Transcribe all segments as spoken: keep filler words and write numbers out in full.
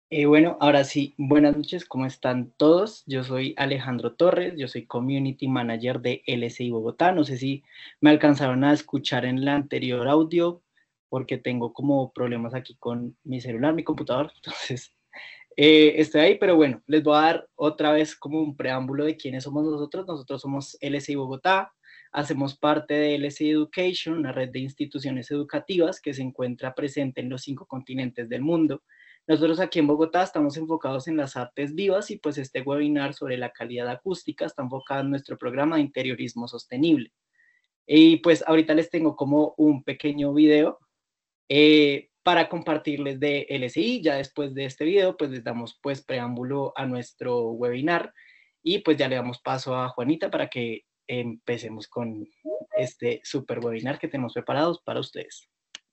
Eh, bueno, ahora sí, buenas noches, ¿cómo están todos? Yo soy Alejandro Torres, yo soy Community Manager de L S I Bogotá. No sé si me alcanzaron a escuchar en el anterior audio, porque tengo como problemas aquí con mi celular, mi computador, entonces eh, estoy ahí, pero bueno, les voy a dar otra vez como un preámbulo de quiénes somos nosotros. Nosotros somos L S I Bogotá, hacemos parte de L S I Education, una red de instituciones educativas que se encuentra presente en los cinco continentes del mundo. Nosotros aquí en Bogotá estamos enfocados en las artes vivas y pues este webinar sobre la calidad acústica está enfocado en nuestro programa de interiorismo sostenible. Y pues ahorita les tengo como un pequeño video eh, para compartirles de L S I. Ya después de este video pues les damos pues preámbulo a nuestro webinar y pues ya le damos paso a Juanita para que empecemos con este super webinar que tenemos preparados para ustedes.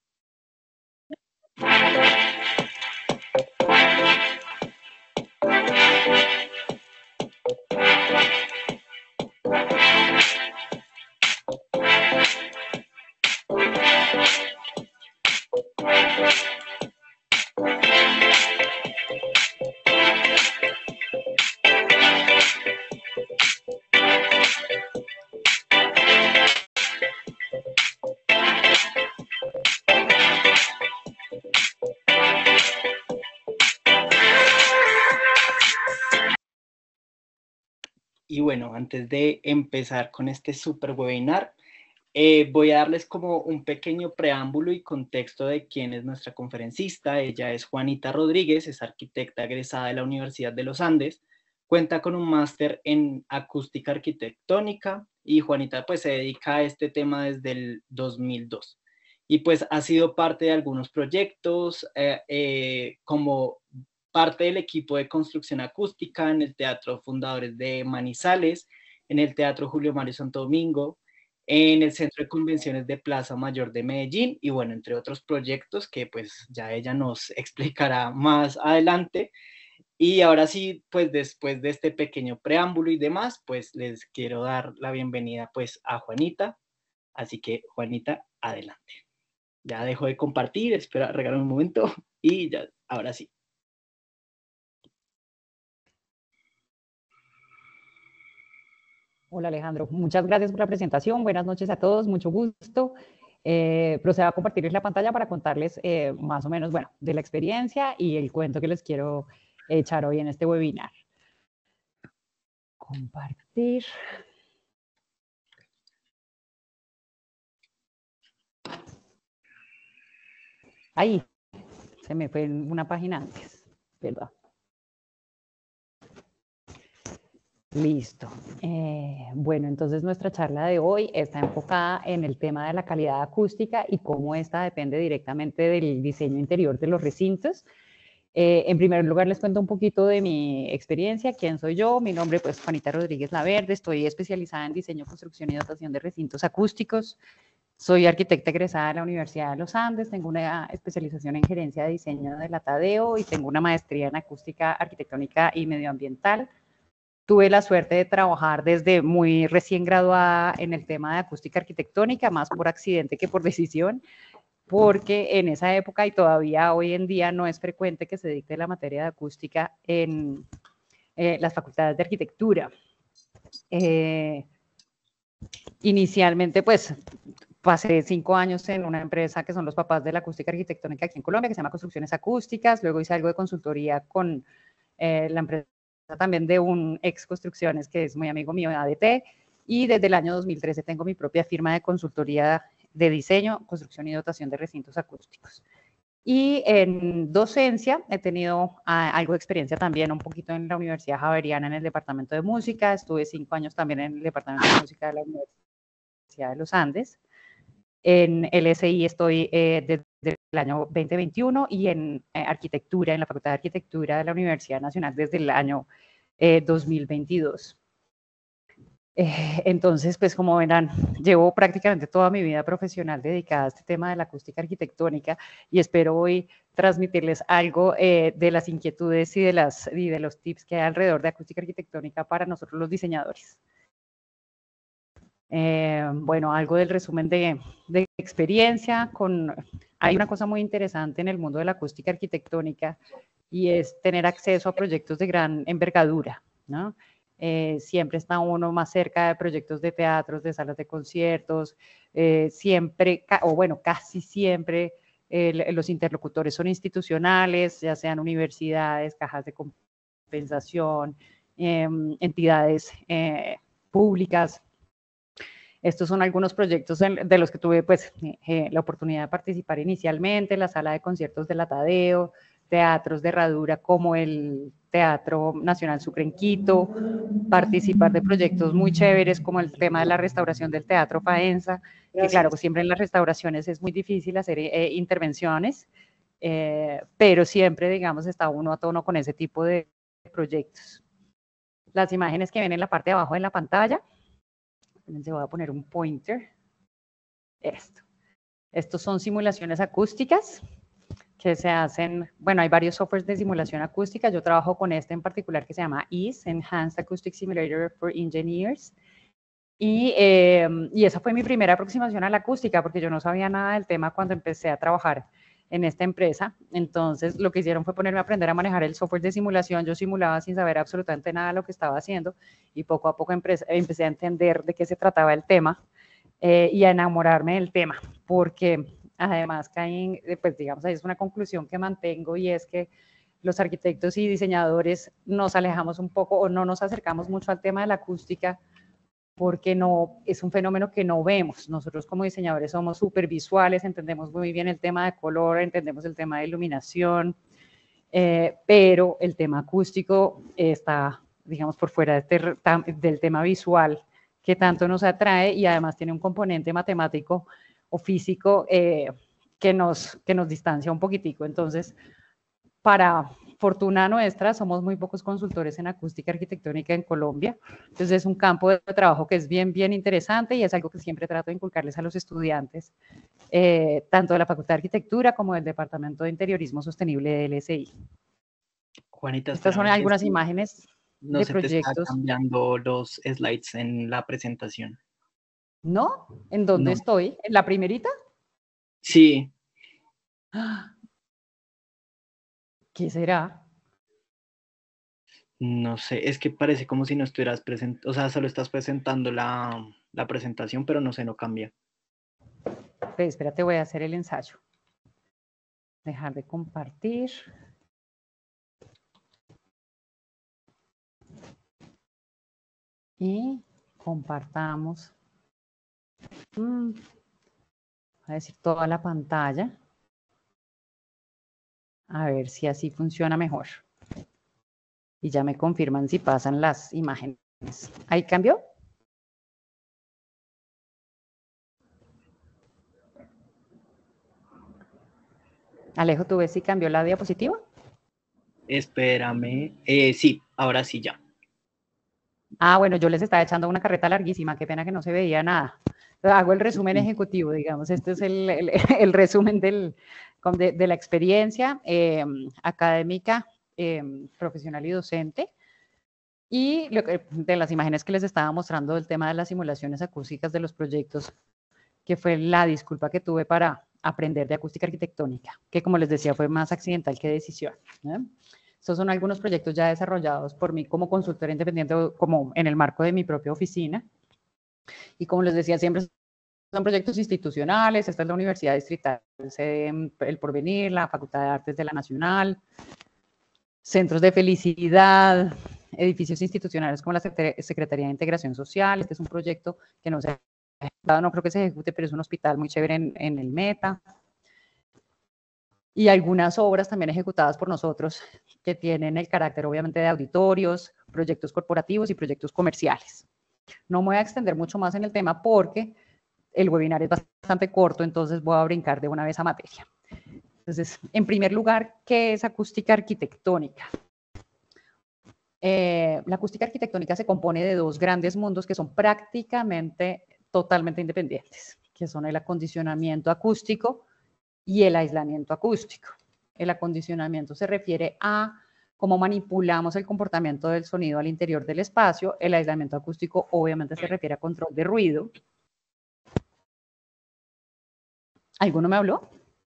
Y bueno, antes de empezar con este super webinar, eh, voy a darles como un pequeño preámbulo y contexto de quién es nuestra conferencista. Ella es Juanita Rodríguez, es arquitecta egresada de la Universidad de los Andes, cuenta con un máster en acústica arquitectónica y Juanita pues se dedica a este tema desde el dos mil dos. Y pues ha sido parte de algunos proyectos eh, eh, como parte del equipo de construcción acústica en el Teatro Fundadores de Manizales, en el Teatro Julio Mario Santo Domingo, en el Centro de Convenciones de Plaza Mayor de Medellín y bueno, entre otros proyectos que pues ya ella nos explicará más adelante. Y ahora sí, pues después de este pequeño preámbulo y demás, pues les quiero dar la bienvenida pues a Juanita. Así que Juanita, adelante. Ya dejo de compartir, espera, regalo un momento y ya, ahora sí. Hola Alejandro, muchas gracias por la presentación. Buenas noches a todos, mucho gusto. Eh, procedo a compartirles la pantalla para contarles eh, más o menos, bueno, de la experiencia y el cuento que les quiero echar hoy en este webinar. Compartir. Ahí, se me fue una página antes, perdón. Listo. Eh, bueno, entonces nuestra charla de hoy está enfocada en el tema de la calidad acústica y cómo esta depende directamente del diseño interior de los recintos. Eh, en primer lugar, les cuento un poquito de mi experiencia, quién soy yo. Mi nombre pues Juanita Rodríguez Laverde, estoy especializada en diseño, construcción y dotación de recintos acústicos. Soy arquitecta egresada de la Universidad de los Andes, tengo una especialización en gerencia de diseño de la Tadeo y tengo una maestría en acústica arquitectónica y medioambiental. Tuve la suerte de trabajar desde muy recién graduada en el tema de acústica arquitectónica, más por accidente que por decisión, porque en esa época y todavía hoy en día no es frecuente que se dicte la materia de acústica en eh, las facultades de arquitectura. Eh, inicialmente, pues, pasé cinco años en una empresa que son los papás de la acústica arquitectónica aquí en Colombia, que se llama Construcciones Acústicas. Luego hice algo de consultoría con eh, la empresa también de un ex Construcciones que es muy amigo mío de A D T. Y desde el año dos mil trece tengo mi propia firma de consultoría de diseño, construcción y dotación de recintos acústicos. Y en docencia he tenido ah, algo de experiencia también, un poquito en la Universidad Javeriana en el departamento de música. Estuve cinco años también en el departamento de música de la Universidad de los Andes. En L S I estoy eh, desde el año veinte veintiuno y en eh, arquitectura, en la Facultad de Arquitectura de la Universidad Nacional desde el año eh, dos mil veintidós. Eh, entonces, pues como verán, llevo prácticamente toda mi vida profesional dedicada a este tema de la acústica arquitectónica y espero hoy transmitirles algo eh, de las inquietudes y de, las, y de los tips que hay alrededor de acústica arquitectónica para nosotros los diseñadores. Eh, bueno, algo del resumen de, de experiencia. Con, hay una cosa muy interesante en el mundo de la acústica arquitectónica y es tener acceso a proyectos de gran envergadura, ¿no? Eh, siempre está uno más cerca de proyectos de teatros, de salas de conciertos, eh, siempre, o bueno, casi siempre eh, los interlocutores son institucionales, ya sean universidades, cajas de compensación, eh, entidades eh, públicas. Estos son algunos proyectos de los que tuve pues, eh, la oportunidad de participar inicialmente, la sala de conciertos de la Tadeo, teatros de herradura como el Teatro Nacional Sucre en Quito, participar de proyectos muy chéveres como el tema de la restauración del Teatro Faenza, que claro, pues siempre en las restauraciones es muy difícil hacer eh, intervenciones, eh, pero siempre, digamos, está uno a tono con ese tipo de proyectos. Las imágenes que ven en la parte de abajo de la pantalla, se voy a poner un pointer. Esto. Estos son simulaciones acústicas que se hacen, bueno, hay varios softwares de simulación acústica. Yo trabajo con este en particular que se llama E A S E, Enhanced Acoustic Simulator for Engineers. Y, eh, y esa fue mi primera aproximación a la acústica, porque yo no sabía nada del tema cuando empecé a trabajar en esta empresa. Entonces, lo que hicieron fue ponerme a aprender a manejar el software de simulación. Yo simulaba sin saber absolutamente nada de lo que estaba haciendo y poco a poco empecé, empecé a entender de qué se trataba el tema eh, y a enamorarme del tema, porque además caí, pues digamos, ahí es una conclusión que mantengo y es que los arquitectos y diseñadores nos alejamos un poco o no nos acercamos mucho al tema de la acústica porque no, es un fenómeno que no vemos. Nosotros como diseñadores somos súper visuales, entendemos muy bien el tema de color, entendemos el tema de iluminación, eh, pero el tema acústico está, digamos, por fuera de este, del tema visual que tanto nos atrae y además tiene un componente matemático o físico eh, que, nos, que nos distancia un poquitico. Entonces, para fortuna nuestra, somos muy pocos consultores en acústica arquitectónica en Colombia. Entonces, es un campo de trabajo que es bien, bien interesante y es algo que siempre trato de inculcarles a los estudiantes, eh, tanto de la Facultad de Arquitectura como del Departamento de Interiorismo Sostenible de L S I. Juanita, Estas son algunas si imágenes no de se te está proyectos. cambiando los slides en la presentación. ¿No? ¿En dónde No. estoy? ¿En la primerita? Sí. ¿Qué será? No sé, es que parece como si no estuvieras presentando, o sea, solo estás presentando la, la presentación, pero no sé, no cambia. Pues, espérate, voy a hacer el ensayo. Dejar de compartir. Y compartamos. Mm, voy a decir toda la pantalla. A ver si así funciona mejor. Y ya me confirman si pasan las imágenes. ¿Ahí cambió? Alejo, ¿tú ves si cambió la diapositiva? Espérame. Eh, sí, ahora sí ya. Ah, bueno, yo les estaba echando una carreta larguísima. Qué pena que no se veía nada. Hago el resumen ejecutivo, digamos. Este es el, el, el resumen del, de, de la experiencia eh, académica, eh, profesional y docente. Y lo que, de las imágenes que les estaba mostrando del tema de las simulaciones acústicas de los proyectos, que fue la disculpa que tuve para aprender de acústica arquitectónica, que como les decía fue más accidental que decisión, ¿no? Estos son algunos proyectos ya desarrollados por mí como consultora independiente, como en el marco de mi propia oficina. Y como les decía, siempre son proyectos institucionales. Esta es la Universidad Distrital El Porvenir, la Facultad de Artes de la Nacional, centros de felicidad, edificios institucionales como la Secretaría de Integración Social. Este es un proyecto que no se ha ejecutado, no creo que se ejecute, pero es un hospital muy chévere en, en el Meta. Y algunas obras también ejecutadas por nosotros que tienen el carácter obviamente de auditorios, proyectos corporativos y proyectos comerciales. No me voy a extender mucho más en el tema porque el webinar es bastante corto, entonces voy a brincar de una vez a materia. Entonces, en primer lugar, ¿qué es acústica arquitectónica? Eh, la acústica arquitectónica se compone de dos grandes mundos que son prácticamente totalmente independientes, que son el acondicionamiento acústico y el aislamiento acústico. El acondicionamiento se refiere a cómo manipulamos el comportamiento del sonido al interior del espacio. El aislamiento acústico obviamente se refiere a control de ruido. ¿Alguno me habló?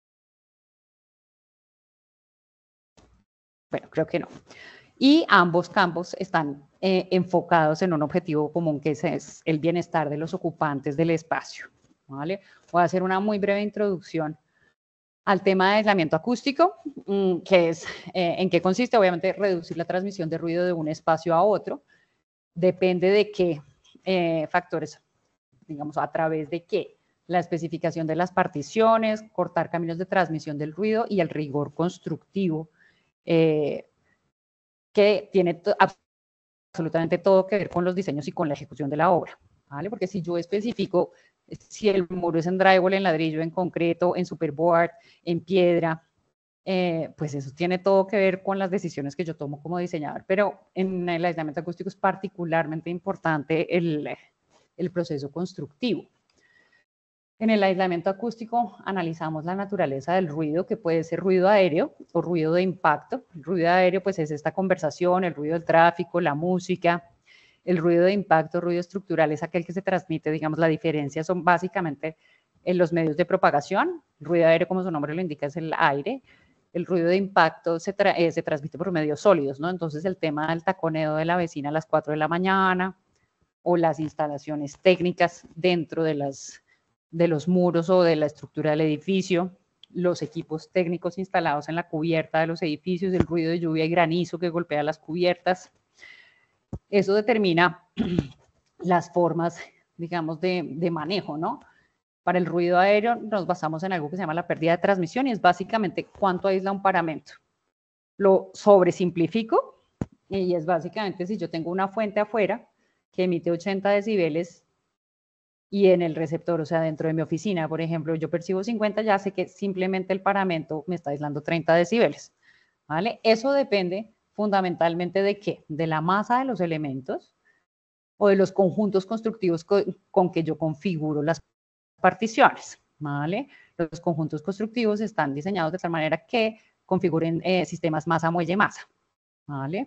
Bueno, creo que no. Y ambos campos están eh, enfocados en un objetivo común, que es, es el bienestar de los ocupantes del espacio, ¿vale? Voy a hacer una muy breve introducción al tema de aislamiento acústico, mmm, que es eh, en qué consiste. Obviamente reducir la transmisión de ruido de un espacio a otro. Depende de qué eh, factores, digamos, a través de qué. La especificación de las particiones, cortar caminos de transmisión del ruido y el rigor constructivo, eh, que tiene absolutamente todo que ver con los diseños y con la ejecución de la obra, ¿vale? Porque si yo especifico si el muro es en drywall, en ladrillo, en concreto, en superboard, en piedra, eh, pues eso tiene todo que ver con las decisiones que yo tomo como diseñador. Pero en el aislamiento acústico es particularmente importante el, el proceso constructivo. En el aislamiento acústico analizamos la naturaleza del ruido, que puede ser ruido aéreo o ruido de impacto. El ruido aéreo pues es esta conversación, el ruido del tráfico, la música. El ruido de impacto, ruido estructural, es aquel que se transmite, digamos, la diferencia son básicamente en los medios de propagación. El ruido aéreo, como su nombre lo indica, es el aire. El ruido de impacto se, tra eh, se transmite por medios sólidos, ¿no? Entonces el tema del taconeo de la vecina a las cuatro de la mañana o las instalaciones técnicas dentro de las de los muros o de la estructura del edificio, los equipos técnicos instalados en la cubierta de los edificios, el ruido de lluvia y granizo que golpea las cubiertas. Eso determina las formas, digamos, de, de manejo, ¿no? Para el ruido aéreo nos basamos en algo que se llama la pérdida de transmisión y es básicamente cuánto aísla un paramento. Lo sobresimplifico y es básicamente si yo tengo una fuente afuera que emite ochenta decibeles y en el receptor, o sea, dentro de mi oficina, por ejemplo, yo percibo cincuenta, ya sé que simplemente el paramento me está aislando treinta decibeles, ¿vale? Eso depende fundamentalmente de qué, de la masa de los elementos o de los conjuntos constructivos con, con que yo configuro las particiones, ¿vale? Los conjuntos constructivos están diseñados de tal manera que configuren eh, sistemas masa-muelle-masa, ¿vale?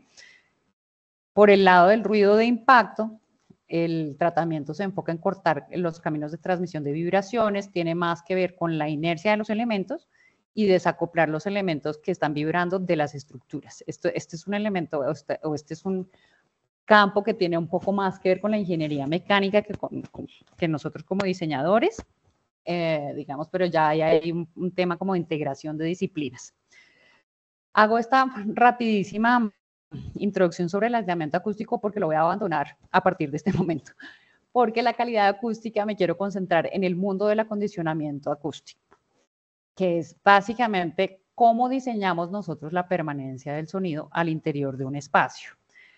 Por el lado del ruido de impacto, el tratamiento se enfoca en cortar los caminos de transmisión de vibraciones, tiene más que ver con la inercia de los elementos y desacoplar los elementos que están vibrando de las estructuras. Esto, este es un elemento o este, o este es un campo que tiene un poco más que ver con la ingeniería mecánica que, con, que nosotros como diseñadores, eh, digamos, pero ya hay, hay un, un tema como de integración de disciplinas. Hago esta rapidísima introducción sobre el aislamiento acústico porque lo voy a abandonar a partir de este momento, porque la calidad acústica me quiero concentrar en el mundo del acondicionamiento acústico, que es básicamente cómo diseñamos nosotros la permanencia del sonido al interior de un espacio.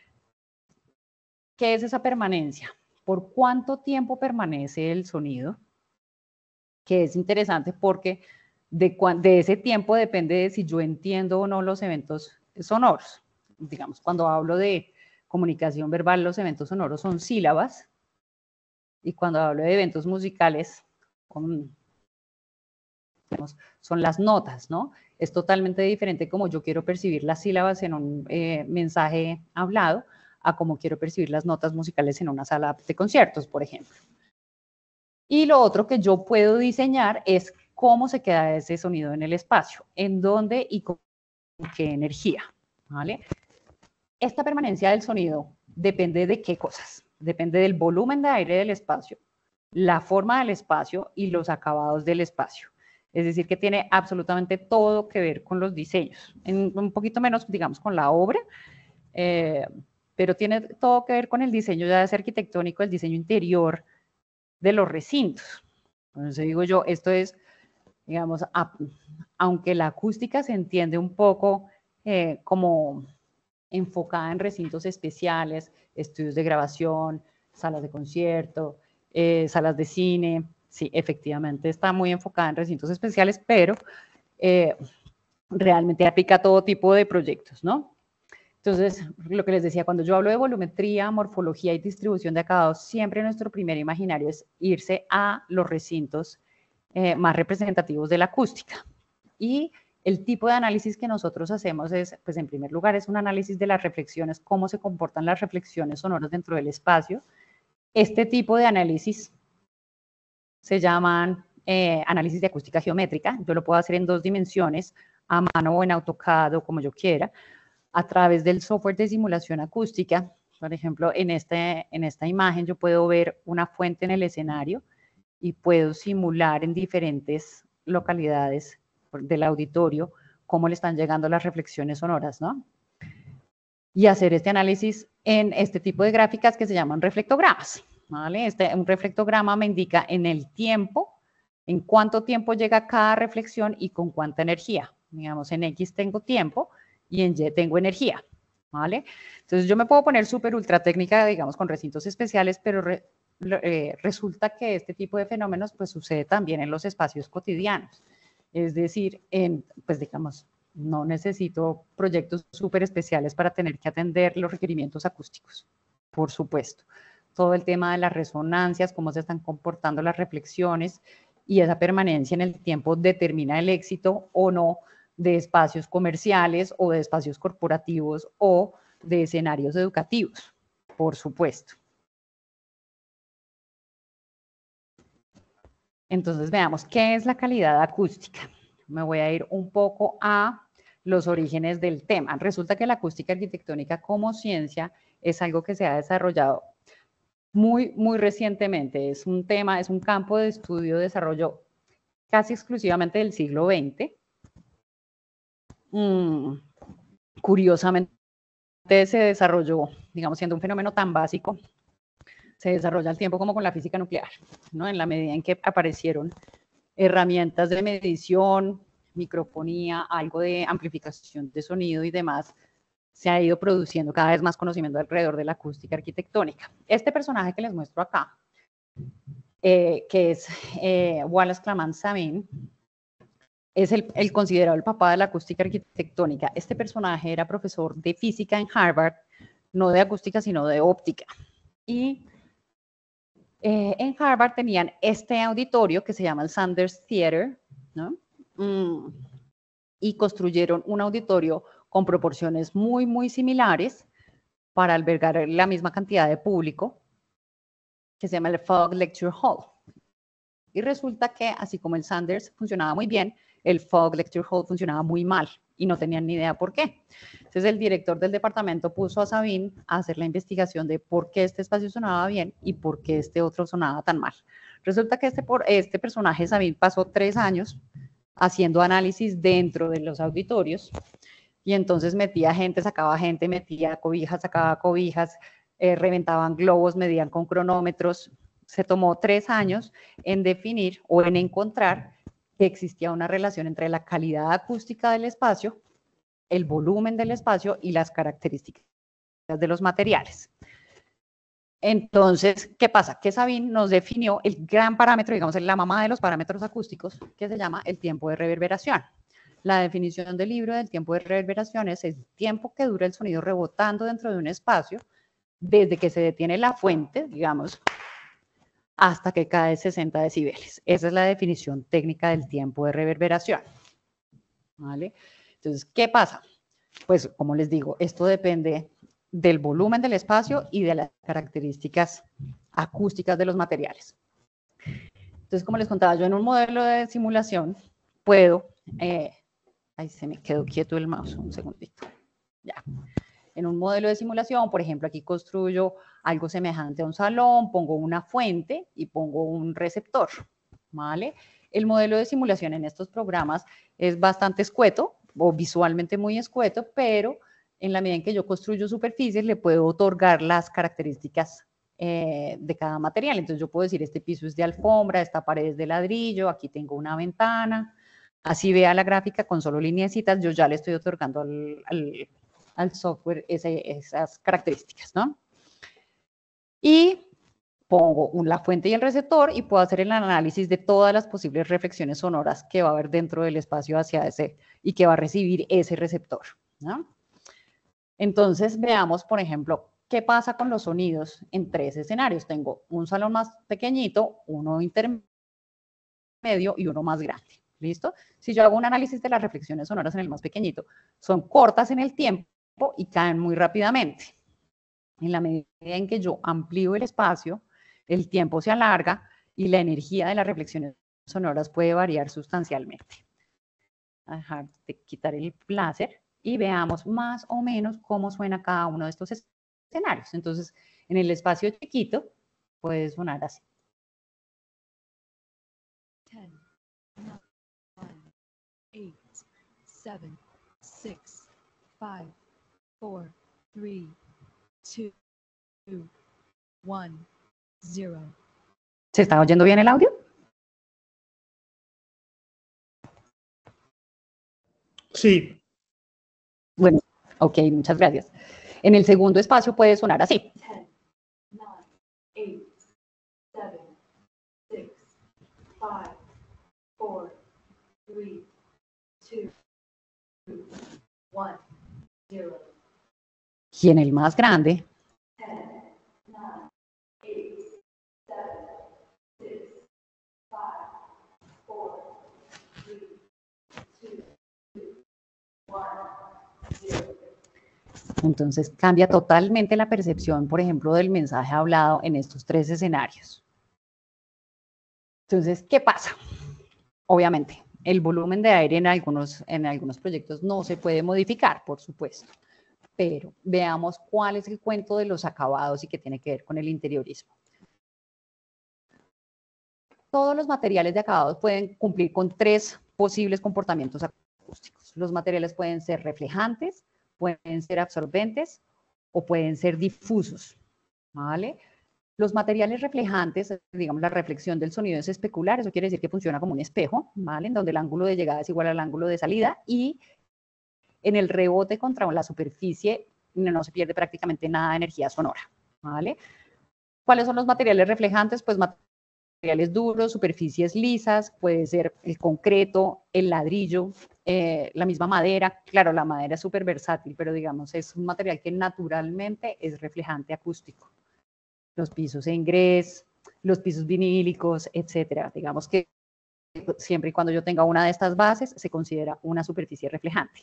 ¿Qué es esa permanencia? ¿Por cuánto tiempo permanece el sonido? Que es interesante porque de, de ese tiempo depende de si yo entiendo o no los eventos sonoros. Digamos, cuando hablo de comunicación verbal, los eventos sonoros son sílabas, y cuando hablo de eventos musicales, con, digamos, son las notas, ¿no? Es totalmente diferente como yo quiero percibir las sílabas en un eh, mensaje hablado a como quiero percibir las notas musicales en una sala de conciertos, por ejemplo. Y lo otro que yo puedo diseñar es cómo se queda ese sonido en el espacio, en dónde y con qué energía, ¿vale? Esta permanencia del sonido depende de qué cosas. Depende del volumen de aire del espacio, la forma del espacio y los acabados del espacio. Es decir, que tiene absolutamente todo que ver con los diseños. En un poquito menos, digamos, con la obra, eh, pero tiene todo que ver con el diseño ya sea arquitectónico, el diseño interior de los recintos. Entonces digo yo, esto es, digamos, a, aunque la acústica se entiende un poco eh, como enfocada en recintos especiales, estudios de grabación, salas de concierto, eh, salas de cine. Sí, efectivamente está muy enfocada en recintos especiales, pero eh, realmente aplica a todo tipo de proyectos, ¿no? Entonces, lo que les decía, cuando yo hablo de volumetría, morfología y distribución de acabados, siempre nuestro primer imaginario es irse a los recintos eh, más representativos de la acústica. Y El tipo de análisis que nosotros hacemos es, pues en primer lugar, es un análisis de las reflexiones, cómo se comportan las reflexiones sonoras dentro del espacio. Este tipo de análisis se llaman eh, análisis de acústica geométrica. Yo lo puedo hacer en dos dimensiones, a mano o en AutoCAD o como yo quiera, a través del software de simulación acústica. Por ejemplo, en, este, en esta imagen yo puedo ver una fuente en el escenario y puedo simular en diferentes localidades del auditorio cómo le están llegando las reflexiones sonoras, ¿no? Y hacer este análisis en este tipo de gráficas que se llaman reflectogramas, ¿vale? Este, un reflectograma me indica en el tiempo, en cuánto tiempo llega cada reflexión y con cuánta energía. Digamos, en X tengo tiempo y en Y tengo energía, ¿vale? Entonces yo me puedo poner súper ultra técnica, digamos, con recintos especiales, pero re, eh, resulta que este tipo de fenómenos pues sucede también en los espacios cotidianos. Es decir, en, pues digamos, no necesito proyectos súper especiales para tener que atender los requerimientos acústicos, por supuesto. Todo el tema de las resonancias, cómo se están comportando las reflexiones y esa permanencia en el tiempo determina el éxito o no de espacios comerciales o de espacios corporativos o de escenarios educativos, por supuesto. Entonces veamos, ¿qué es la calidad acústica? Me voy a ir un poco a los orígenes del tema. Resulta que la acústica arquitectónica como ciencia es algo que se ha desarrollado muy, muy recientemente. Es un tema, es un campo de estudio, desarrollo casi exclusivamente del siglo veinte. Mm, curiosamente se desarrolló, digamos, siendo un fenómeno tan básico, se desarrolla al tiempo como con la física nuclear, ¿no? En la medida en que aparecieron herramientas de medición, microfonía, algo de amplificación de sonido y demás, se ha ido produciendo cada vez más conocimiento alrededor de la acústica arquitectónica. Este personaje que les muestro acá, eh, que es eh, Wallace Clement Sabin, es el, el considerado el papá de la acústica arquitectónica. Este personaje era profesor de física en Harvard, no de acústica, sino de óptica. Y eh, en Harvard tenían este auditorio que se llama el Sanders Theater, ¿no? Mm, y construyeron un auditorio con proporciones muy, muy similares para albergar la misma cantidad de público, que se llama el Fogg Lecture Hall. Y resulta que, así como el Sanders funcionaba muy bien, el Fogg Lecture Hall funcionaba muy mal y no tenían ni idea por qué. Entonces el director del departamento puso a Sabin a hacer la investigación de por qué este espacio sonaba bien y por qué este otro sonaba tan mal. Resulta que este, por, este personaje, Sabin, pasó tres años haciendo análisis dentro de los auditorios y entonces metía gente, sacaba gente, metía cobijas, sacaba cobijas, eh, reventaban globos, medían con cronómetros. Se tomó tres años en definir o en encontrar que existía una relación entre la calidad acústica del espacio, el volumen del espacio y las características de los materiales. Entonces, ¿qué pasa? Que Sabin nos definió el gran parámetro, digamos, la mamá de los parámetros acústicos, que se llama el tiempo de reverberación. La definición del libro del tiempo de reverberación es el tiempo que dura el sonido rebotando dentro de un espacio desde que se detiene la fuente, digamos, hasta que cae sesenta decibeles. Esa es la definición técnica del tiempo de reverberación. ¿Vale? Entonces, ¿qué pasa? Pues, como les digo, esto depende del volumen del espacio y de las características acústicas de los materiales. Entonces, como les contaba, yo en un modelo de simulación puedo... Eh, ahí se me quedó quieto el mouse, un segundito. Ya. En un modelo de simulación, por ejemplo, aquí construyo algo semejante a un salón, pongo una fuente y pongo un receptor, ¿vale? El modelo de simulación en estos programas es bastante escueto o visualmente muy escueto, pero en la medida en que yo construyo superficies le puedo otorgar las características eh, de cada material. Entonces yo puedo decir, este piso es de alfombra, esta pared es de ladrillo, aquí tengo una ventana. Así vea la gráfica con solo lineecitas, yo ya le estoy otorgando al, al al software ese, esas características, ¿no? Y pongo un, la fuente y el receptor y puedo hacer el análisis de todas las posibles reflexiones sonoras que va a haber dentro del espacio hacia ese y que va a recibir ese receptor, ¿no? Entonces, veamos, por ejemplo, qué pasa con los sonidos en tres escenarios. Tengo un salón más pequeñito, uno intermedio y uno más grande. ¿listo? Si yo hago un análisis de las reflexiones sonoras en el más pequeñito, son cortas en el tiempo y caen muy rápidamente. En la medida en que yo amplío el espacio, el tiempo se alarga y la energía de las reflexiones sonoras puede variar sustancialmente. A dejar de quitar el láser y veamos más o menos cómo suena cada uno de estos escenarios. Entonces, en el espacio chiquito puede sonar así. ten, nine, eight, seven, six, five, four, three, two, one, zero. ¿Se está oyendo bien el audio? Sí. Bueno, ok, muchas gracias. En el segundo espacio puede sonar así. ten, nine, eight, seven, six, five, four, three, two, one, zero. Y en el más grande ten, nine, eight, seven, six, five, four, three, two, one, zero. entonces cambia totalmente la percepción, por ejemplo, del mensaje hablado en estos tres escenarios. Entonces, ¿qué pasa? Obviamente, el volumen de aire en algunos, en algunos proyectos no se puede modificar, por supuesto, pero veamos cuál es el cuento de los acabados y qué tiene que ver con el interiorismo. Todos los materiales de acabados pueden cumplir con tres posibles comportamientos acústicos. Los materiales pueden ser reflejantes, pueden ser absorbentes o pueden ser difusos, ¿vale? Los materiales reflejantes, digamos, la reflexión del sonido es especular, eso quiere decir que funciona como un espejo, ¿vale? En donde el ángulo de llegada es igual al ángulo de salida y en el rebote contra la superficie no, no se pierde prácticamente nada de energía sonora, ¿vale? ¿Cuáles son los materiales reflejantes? Pues materiales duros, superficies lisas, puede ser el concreto, el ladrillo, eh, la misma madera. Claro, la madera es súper versátil, pero digamos es un material que naturalmente es reflejante acústico. Los pisos en grés, los pisos vinílicos, etcétera. Digamos que siempre y cuando yo tenga una de estas bases, se considera una superficie reflejante.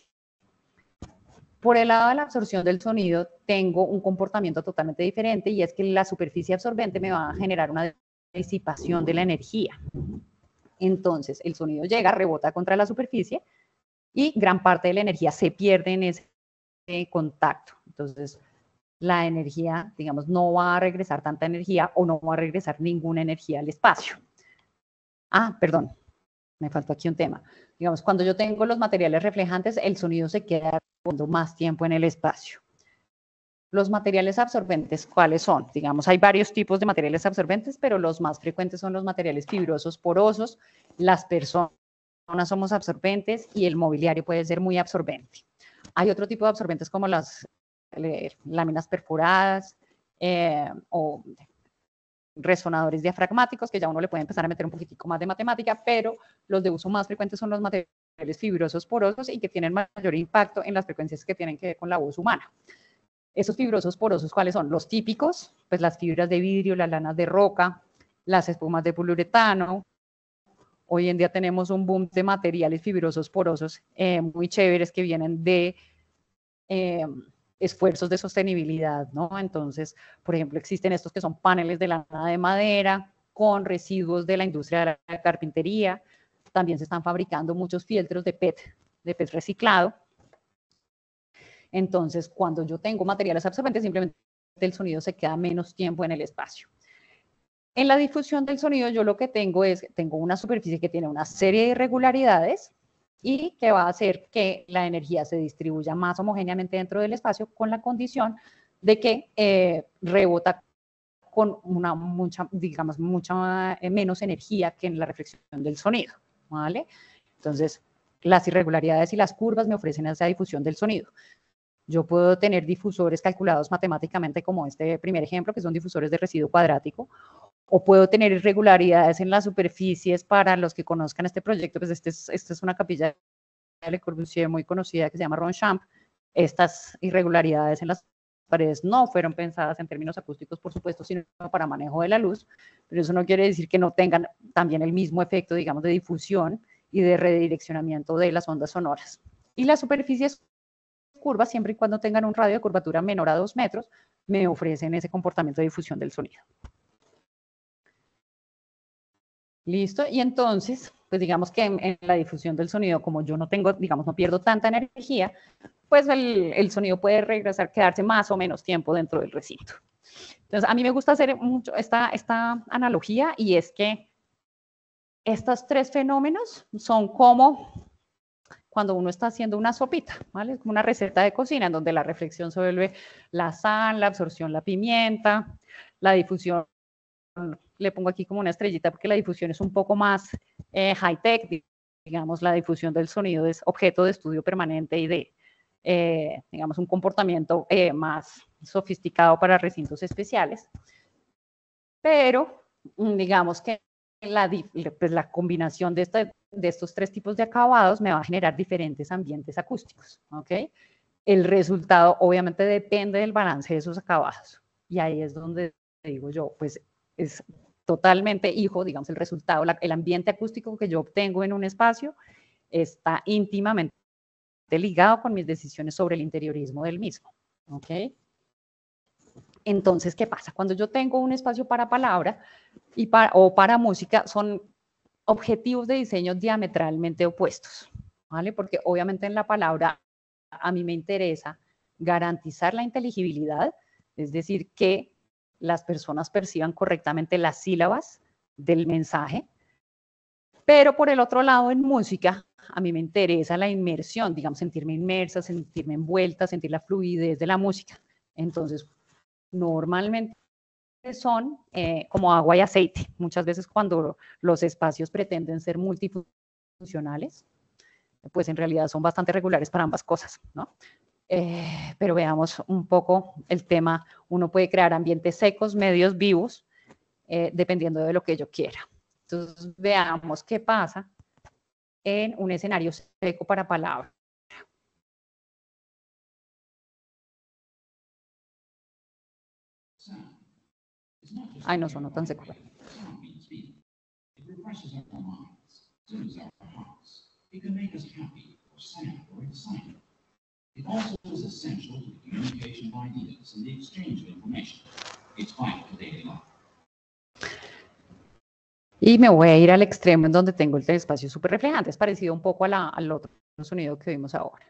Por el lado de la absorción del sonido, tengo un comportamiento totalmente diferente y es que la superficie absorbente me va a generar una disipación de la energía. Entonces, el sonido llega, rebota contra la superficie y gran parte de la energía se pierde en ese contacto. Entonces, la energía, digamos, no va a regresar tanta energía o no va a regresar ninguna energía al espacio. Ah, perdón, me faltó aquí un tema. Digamos, cuando yo tengo los materiales reflejantes, el sonido se queda más tiempo en el espacio. Los materiales absorbentes, ¿cuáles son? Digamos, hay varios tipos de materiales absorbentes, pero los más frecuentes son los materiales fibrosos porosos, las personas somos absorbentes y el mobiliario puede ser muy absorbente. Hay otro tipo de absorbentes como las eh, láminas perforadas eh, o resonadores diafragmáticos, que ya uno le puede empezar a meter un poquitico más de matemática, pero los de uso más frecuente son los materiales fibrosos porosos y que tienen mayor impacto en las frecuencias que tienen que ver con la voz humana. Esos fibrosos porosos, ¿cuáles son? Los típicos, pues las fibras de vidrio, las lanas de roca, las espumas de poliuretano. Hoy en día tenemos un boom de materiales fibrosos porosos eh, muy chéveres que vienen de eh, esfuerzos de sostenibilidad, ¿no? Entonces, por ejemplo, existen estos que son paneles de lana de madera con residuos de la industria de la carpintería. También se están fabricando muchos fieltros de P E T, de P E T reciclado. Entonces, cuando yo tengo materiales absorbentes, simplemente el sonido se queda menos tiempo en el espacio. En la difusión del sonido, yo lo que tengo es, tengo una superficie que tiene una serie de irregularidades y que va a hacer que la energía se distribuya más homogéneamente dentro del espacio con la condición de que eh, rebota con una mucha, digamos, mucha eh, menos energía que en la reflexión del sonido, ¿vale? Entonces, las irregularidades y las curvas me ofrecen esa difusión del sonido. Yo puedo tener difusores calculados matemáticamente como este primer ejemplo, que son difusores de residuo cuadrático, o puedo tener irregularidades en las superficies. Para los que conozcan este proyecto, pues este es, esta es una capilla de Le Corbusier muy conocida que se llama Ronchamp. Estas irregularidades en las paredes no fueron pensadas en términos acústicos, por supuesto, sino para manejo de la luz, pero eso no quiere decir que no tengan también el mismo efecto, digamos, de difusión y de redireccionamiento de las ondas sonoras. Y las superficies curvas, siempre y cuando tengan un radio de curvatura menor a dos metros, me ofrecen ese comportamiento de difusión del sonido. Listo, y entonces, pues digamos que en, en la difusión del sonido, como yo no tengo, digamos, no pierdo tanta energía, pues el, el sonido puede regresar, quedarse más o menos tiempo dentro del recinto. Entonces, a mí me gusta hacer mucho esta, esta analogía, y es que estos tres fenómenos son como cuando uno está haciendo una sopita, ¿vale? Es como una receta de cocina en donde la reflexión se vuelve la sal, la absorción, la pimienta, la difusión, le pongo aquí como una estrellita porque la difusión es un poco más eh, high-tech, digamos, la difusión del sonido es objeto de estudio permanente y de, eh, digamos, un comportamiento eh, más sofisticado para recintos especiales, pero digamos que la, pues la combinación de, esta, de estos tres tipos de acabados me va a generar diferentes ambientes acústicos, ¿ok? El resultado obviamente depende del balance de esos acabados, y ahí es donde digo yo, pues es totalmente hijo, digamos, el resultado, la, el ambiente acústico que yo obtengo en un espacio está íntimamente ligado con mis decisiones sobre el interiorismo del mismo, ¿ok? Entonces, ¿qué pasa? Cuando yo tengo un espacio para palabra y para, o para música, son objetivos de diseño diametralmente opuestos, ¿vale? Porque obviamente en la palabra a mí me interesa garantizar la inteligibilidad, es decir, que las personas perciban correctamente las sílabas del mensaje, pero por el otro lado, en música, a mí me interesa la inmersión, digamos, sentirme inmersa, sentirme envuelta, sentir la fluidez de la música. Entonces, normalmente son eh, como agua y aceite. Muchas veces cuando los espacios pretenden ser multifuncionales, pues en realidad son bastante regulares para ambas cosas, ¿no? Eh, pero veamos un poco el tema. Uno puede crear ambientes secos, medios, vivos, eh, dependiendo de lo que yo quiera. Entonces, veamos qué pasa en un escenario seco para palabra. Ay, no sonó tan seco. It also is essential to the communication of ideas and the exchange of information. It's vital to daily life. Y me voy a ir al extremo en donde tengo el espacio súper reflejante. Es parecido un poco a la, al otro sonido que vimos ahora.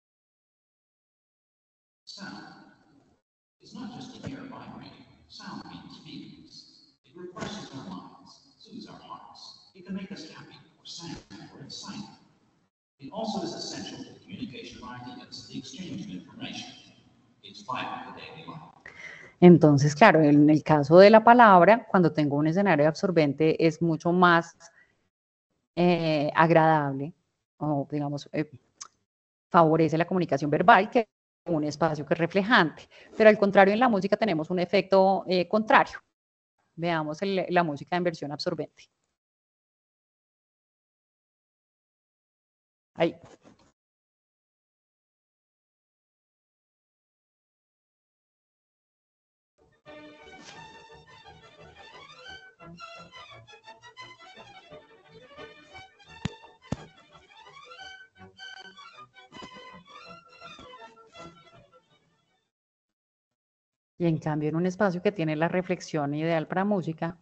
Sound is not just a mere vibrating. Sound means feelings. It refreshes our minds, soothes our hearts. It can make us happy or sad or excited. It also is essential to the communication of ideas, the exchange of information. It's vital to daily life. Entonces, claro, en el caso de la palabra, cuando tengo un escenario absorbente, es mucho más eh, agradable, o digamos, eh, favorece la comunicación verbal que un espacio que es reflejante. Pero al contrario, en la música tenemos un efecto eh, contrario. Veamos el, la música en versión absorbente. Ahí. Y en cambio, en un espacio que tiene la reflexión ideal para música,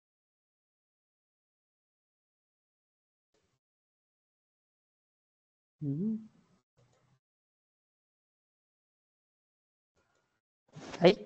ahí.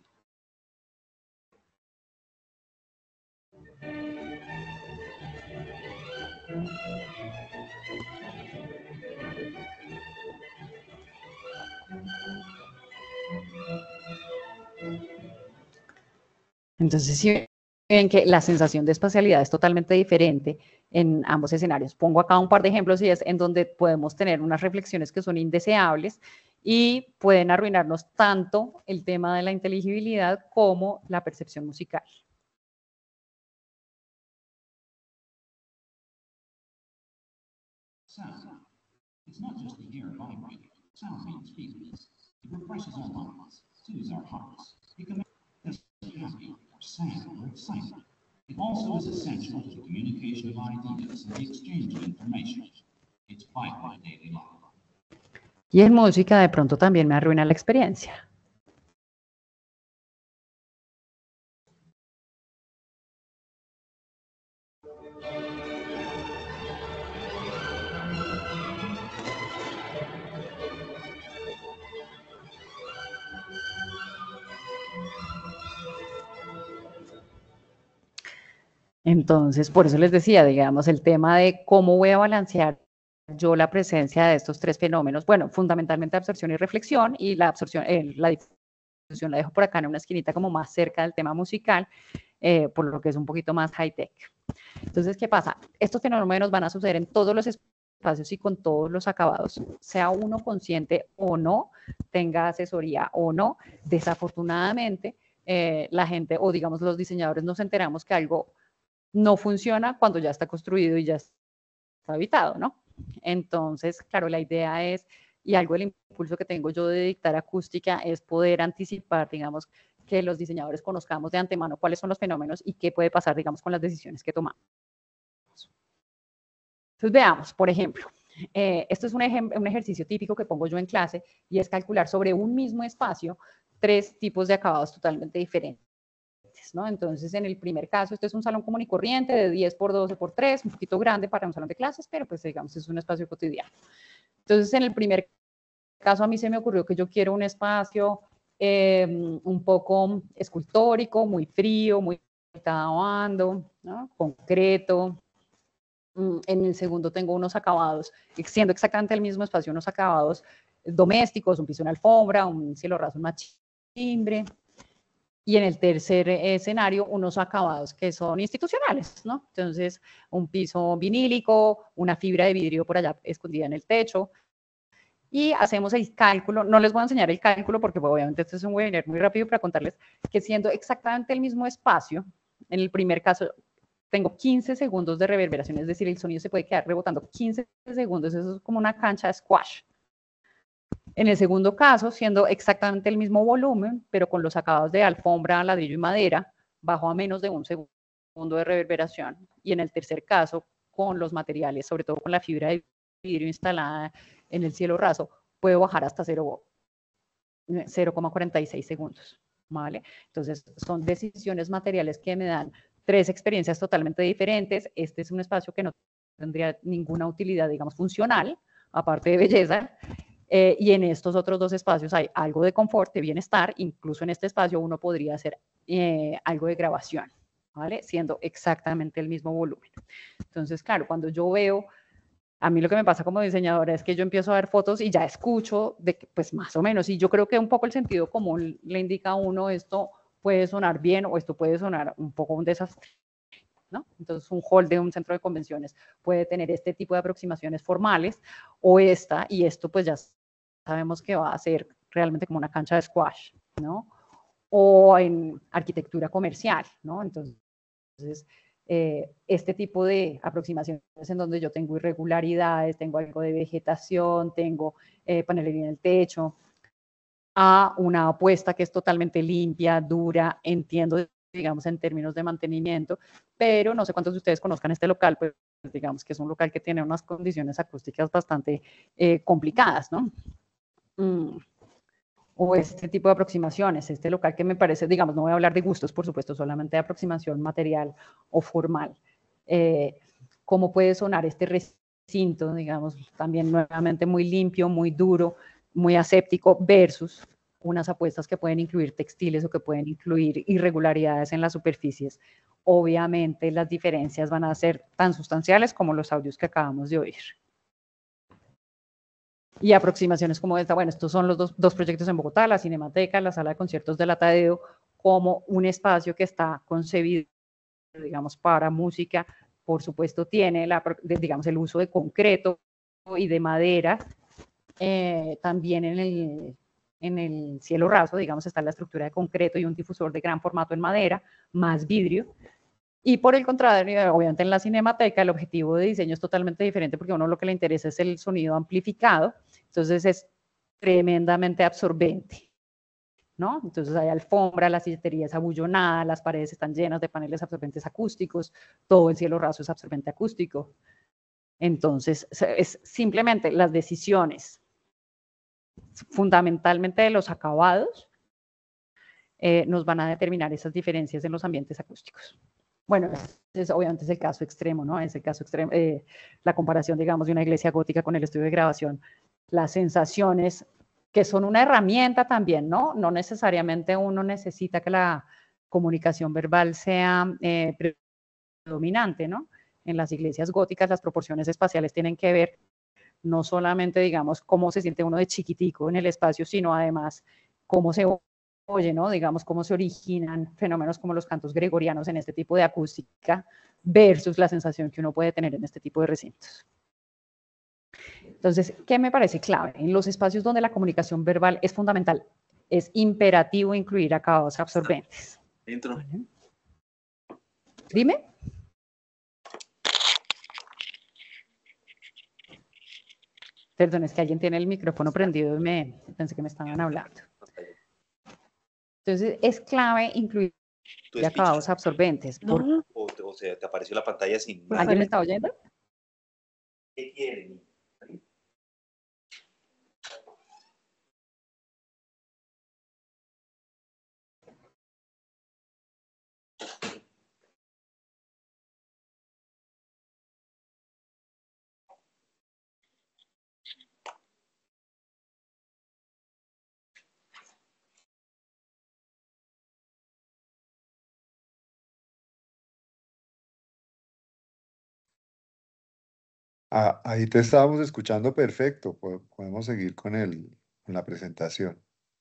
Entonces, si ven que la sensación de espacialidad es totalmente diferente en ambos escenarios. Pongo acá un par de ejemplos y es en donde podemos tener unas reflexiones que son indeseables y pueden arruinarnos tanto el tema de la inteligibilidad como la percepción musical. Sound. It's not just the air vibrating. Sound means feelings. It refreshes our minds, soothes our hearts. It can make us happy or sad or excited. It also is essential to the communication of ideas and the exchange of information. It's vital to daily life. Y en música de pronto también me arruina la experiencia. Entonces, por eso les decía, digamos, el tema de cómo voy a balancear yo la presencia de estos tres fenómenos. Bueno, fundamentalmente absorción y reflexión, y la absorción, eh, la difusión la dejo por acá en una esquinita como más cerca del tema musical, eh, por lo que es un poquito más high-tech. Entonces, ¿qué pasa? Estos fenómenos van a suceder en todos los espacios y con todos los acabados, sea uno consciente o no, tenga asesoría o no. Desafortunadamente, eh, la gente, o digamos los diseñadores, nos enteramos que algo no funciona cuando ya está construido y ya está habitado, ¿no? Entonces, claro, la idea es, y algo del impulso que tengo yo de dictar acústica es poder anticipar, digamos, que los diseñadores conozcamos de antemano cuáles son los fenómenos y qué puede pasar, digamos, con las decisiones que tomamos. Entonces, veamos, por ejemplo, eh, esto es un, ejem un ejercicio típico que pongo yo en clase y es calcular sobre un mismo espacio tres tipos de acabados totalmente diferentes, ¿no? Entonces, en el primer caso, este es un salón común y corriente de diez por doce por tres, un poquito grande para un salón de clases, pero pues digamos es un espacio cotidiano. Entonces, en el primer caso a mí se me ocurrió que yo quiero un espacio eh, un poco escultórico, muy frío, muy acabando, ¿no? Concreto. En el segundo tengo unos acabados, siendo exactamente el mismo espacio, unos acabados domésticos, un piso en alfombra, un cielo raso, un machimbre. Y en el tercer escenario, unos acabados que son institucionales, ¿no? Entonces, un piso vinílico, una fibra de vidrio por allá escondida en el techo. Y hacemos el cálculo, no les voy a enseñar el cálculo porque pues, obviamente este es un webinar muy rápido para contarles que siendo exactamente el mismo espacio, en el primer caso tengo quince segundos de reverberación, es decir, el sonido se puede quedar rebotando quince segundos, eso es como una cancha de squash. En el segundo caso, siendo exactamente el mismo volumen, pero con los acabados de alfombra, ladrillo y madera, bajo a menos de un segundo de reverberación. Y en el tercer caso, con los materiales, sobre todo con la fibra de vidrio instalada en el cielo raso, puedo bajar hasta cero coma cuarenta y seis segundos, ¿vale? Entonces, son decisiones materiales que me dan tres experiencias totalmente diferentes. Este es un espacio que no tendría ninguna utilidad, digamos, funcional, aparte de belleza. Eh, y en estos otros dos espacios hay algo de confort, de bienestar. Incluso en este espacio uno podría hacer eh, algo de grabación, ¿vale? Siendo exactamente el mismo volumen. Entonces, claro, cuando yo veo, a mí lo que me pasa como diseñadora es que yo empiezo a ver fotos y ya escucho de que, pues más o menos, y yo creo que un poco el sentido común le indica a uno esto puede sonar bien o esto puede sonar un poco un desastre, ¿no? Entonces, un hall de un centro de convenciones puede tener este tipo de aproximaciones formales o esta, y esto pues ya sabemos que va a ser realmente como una cancha de squash, ¿no? O en arquitectura comercial, ¿no? Entonces, eh, este tipo de aproximaciones en donde yo tengo irregularidades, tengo algo de vegetación, tengo eh, panelería en el techo, a una apuesta que es totalmente limpia, dura, entiendo, digamos, en términos de mantenimiento, pero no sé cuántos de ustedes conozcan este local, pues digamos que es un local que tiene unas condiciones acústicas bastante eh, complicadas, ¿no? Mm. O este tipo de aproximaciones, este local que me parece, digamos, no voy a hablar de gustos, por supuesto, solamente de aproximación material o formal. Eh, ¿Cómo puede sonar este recinto, digamos, también nuevamente muy limpio, muy duro, muy aséptico, versus unas apuestas que pueden incluir textiles o que pueden incluir irregularidades en las superficies? Obviamente las diferencias van a ser tan sustanciales como los audios que acabamos de oír. Y aproximaciones como esta, bueno, estos son los dos, dos proyectos en Bogotá, la Cinemateca, la Sala de Conciertos de la Tadeo, como un espacio que está concebido, digamos, para música. Por supuesto, tiene, la, digamos, el uso de concreto y de madera. Eh, también en el, en el cielo raso, digamos, está la estructura de concreto y un difusor de gran formato en madera, más vidrio. Y por el contrario, obviamente en la Cinemateca el objetivo de diseño es totalmente diferente porque a uno lo que le interesa es el sonido amplificado, entonces es tremendamente absorbente. ¿no? Entonces hay alfombra, la silletería es abullonada, las paredes están llenas de paneles absorbentes acústicos, todo el cielo raso es absorbente acústico. Entonces, es simplemente las decisiones, fundamentalmente de los acabados, eh, nos van a determinar esas diferencias en los ambientes acústicos. Bueno, es, obviamente es el caso extremo, ¿no? Es el caso extremo, eh, la comparación, digamos, de una iglesia gótica con el estudio de grabación. Las sensaciones, que son una herramienta también, ¿no? No necesariamente uno necesita que la comunicación verbal sea eh, predominante, ¿no? En las iglesias góticas las proporciones espaciales tienen que ver no solamente, digamos, cómo se siente uno de chiquitico en el espacio, sino además cómo se oye, ¿no? Digamos, cómo se originan fenómenos como los cantos gregorianos en este tipo de acústica versus la sensación que uno puede tener en este tipo de recintos. Entonces, ¿qué me parece clave? En los espacios donde la comunicación verbal es fundamental, es imperativo incluir acabados absorbentes. Dentro. ¿Vale? Dime. Perdón, es que alguien tiene el micrófono prendido y me pensé que me estaban hablando. Entonces, es clave incluir acabados absorbentes. No. Por... O, o sea, te apareció la pantalla sin... ¿Alguien me está oyendo? ¿Qué quieren? Ah, ahí te estábamos escuchando perfecto. Podemos seguir con, el, con la presentación.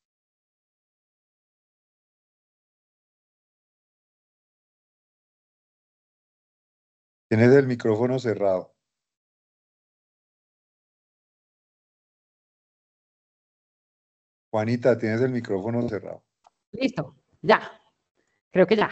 Tienes el micrófono cerrado. Juanita, tienes el micrófono cerrado. Listo, ya. Creo que ya.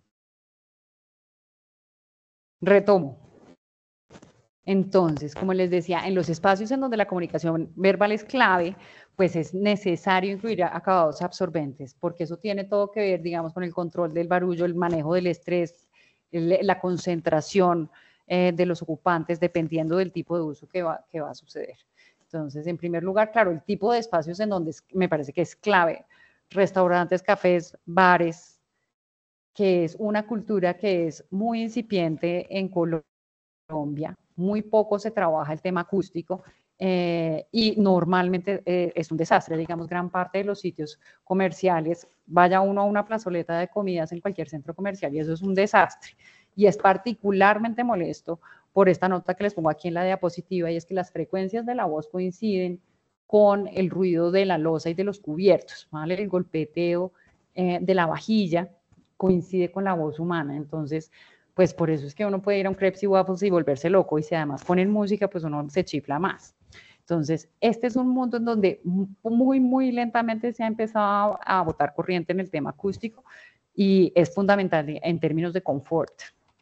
Retomo. Entonces, como les decía, en los espacios en donde la comunicación verbal es clave, pues es necesario incluir acabados absorbentes, porque eso tiene todo que ver, digamos, con el control del barullo, el manejo del estrés, el, la concentración eh, de los ocupantes, dependiendo del tipo de uso que va, que va a suceder. Entonces, en primer lugar, claro, el tipo de espacios en donde es, me parece que es clave, restaurantes, cafés, bares, que es una cultura que es muy incipiente en Colombia, muy poco se trabaja el tema acústico eh, y normalmente eh, es un desastre, digamos, gran parte de los sitios comerciales, vaya uno a una plazoleta de comidas en cualquier centro comercial y eso es un desastre y es particularmente molesto por esta nota que les pongo aquí en la diapositiva y es que las frecuencias de la voz coinciden con el ruido de la loza y de los cubiertos, ¿vale? El golpeteo eh, de la vajilla coincide con la voz humana, entonces pues por eso es que uno puede ir a un Crepes y Waffles y volverse loco y si además ponen música pues uno se chifla más. Entonces este es un mundo en donde muy muy lentamente se ha empezado a botar corriente en el tema acústico y es fundamental en términos de confort.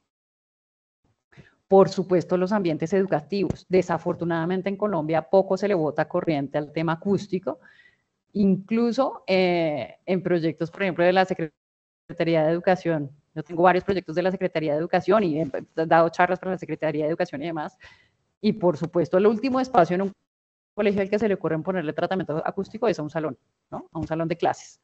Por supuesto, los ambientes educativos. Desafortunadamente en Colombia poco se le bota corriente al tema acústico, incluso eh, en proyectos, por ejemplo, de la Secretaría de Educación. Yo tengo varios proyectos de la Secretaría de Educación y he dado charlas para la Secretaría de Educación y demás. Y por supuesto, el último espacio en un colegio al que se le ocurre ponerle tratamiento acústico es a un salón, ¿no? A un salón de clases.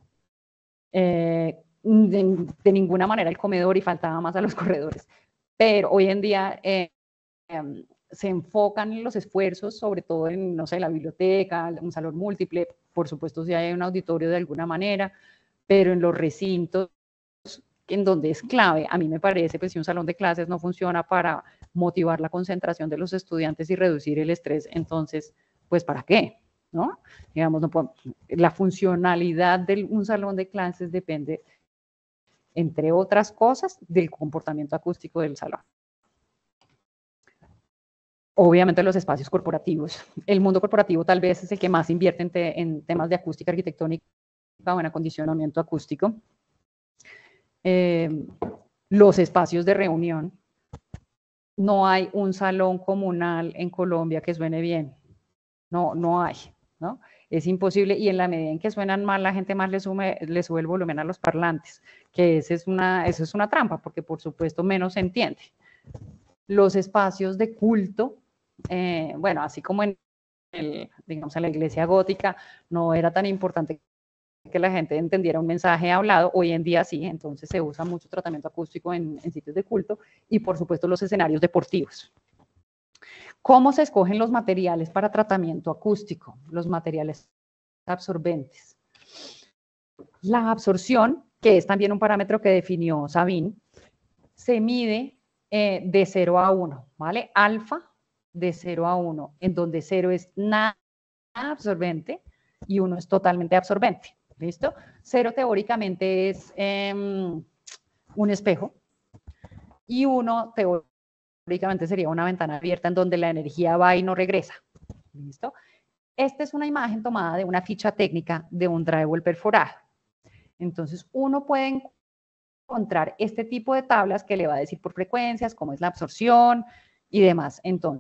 Eh, de, de ninguna manera el comedor y faltaba más a los corredores. Pero hoy en día eh, eh, se enfocan los esfuerzos, sobre todo en, no sé, la biblioteca, un salón múltiple, por supuesto si hay un auditorio de alguna manera, pero en los recintos en donde es clave, a mí me parece, pues si un salón de clases no funciona para motivar la concentración de los estudiantes y reducir el estrés, entonces, pues ¿para qué? ¿No? Digamos, no puedo, la funcionalidad de un salón de clases depende, entre otras cosas, del comportamiento acústico del salón. Obviamente los espacios corporativos. El mundo corporativo tal vez es el que más invierte en, te, en temas de acústica arquitectónica o en acondicionamiento acústico. Eh, los espacios de reunión. No hay un salón comunal en Colombia que suene bien. No, no hay, ¿no? es imposible, y en la medida en que suenan mal, la gente más le, sume, le sube el volumen a los parlantes, que esa es una, eso es una trampa, porque por supuesto menos se entiende. Los espacios de culto, eh, bueno, así como en, el, digamos, en la iglesia gótica, no era tan importante que la gente entendiera un mensaje hablado, hoy en día sí, entonces se usa mucho tratamiento acústico en, en sitios de culto, y por supuesto los escenarios deportivos. ¿Cómo se escogen los materiales para tratamiento acústico? Los materiales absorbentes. La absorción, que es también un parámetro que definió Sabin, se mide eh, de cero a uno, ¿vale? Alfa de cero a uno, en donde cero es nada absorbente y uno es totalmente absorbente, ¿listo? Cero teóricamente es eh, un espejo y uno teóricamente Teóricamente sería una ventana abierta en donde la energía va y no regresa. ¿Listo? Esta es una imagen tomada de una ficha técnica de un drywall perforado. Entonces, uno puede encontrar este tipo de tablas que le va a decir por frecuencias, cómo es la absorción y demás. Entonces,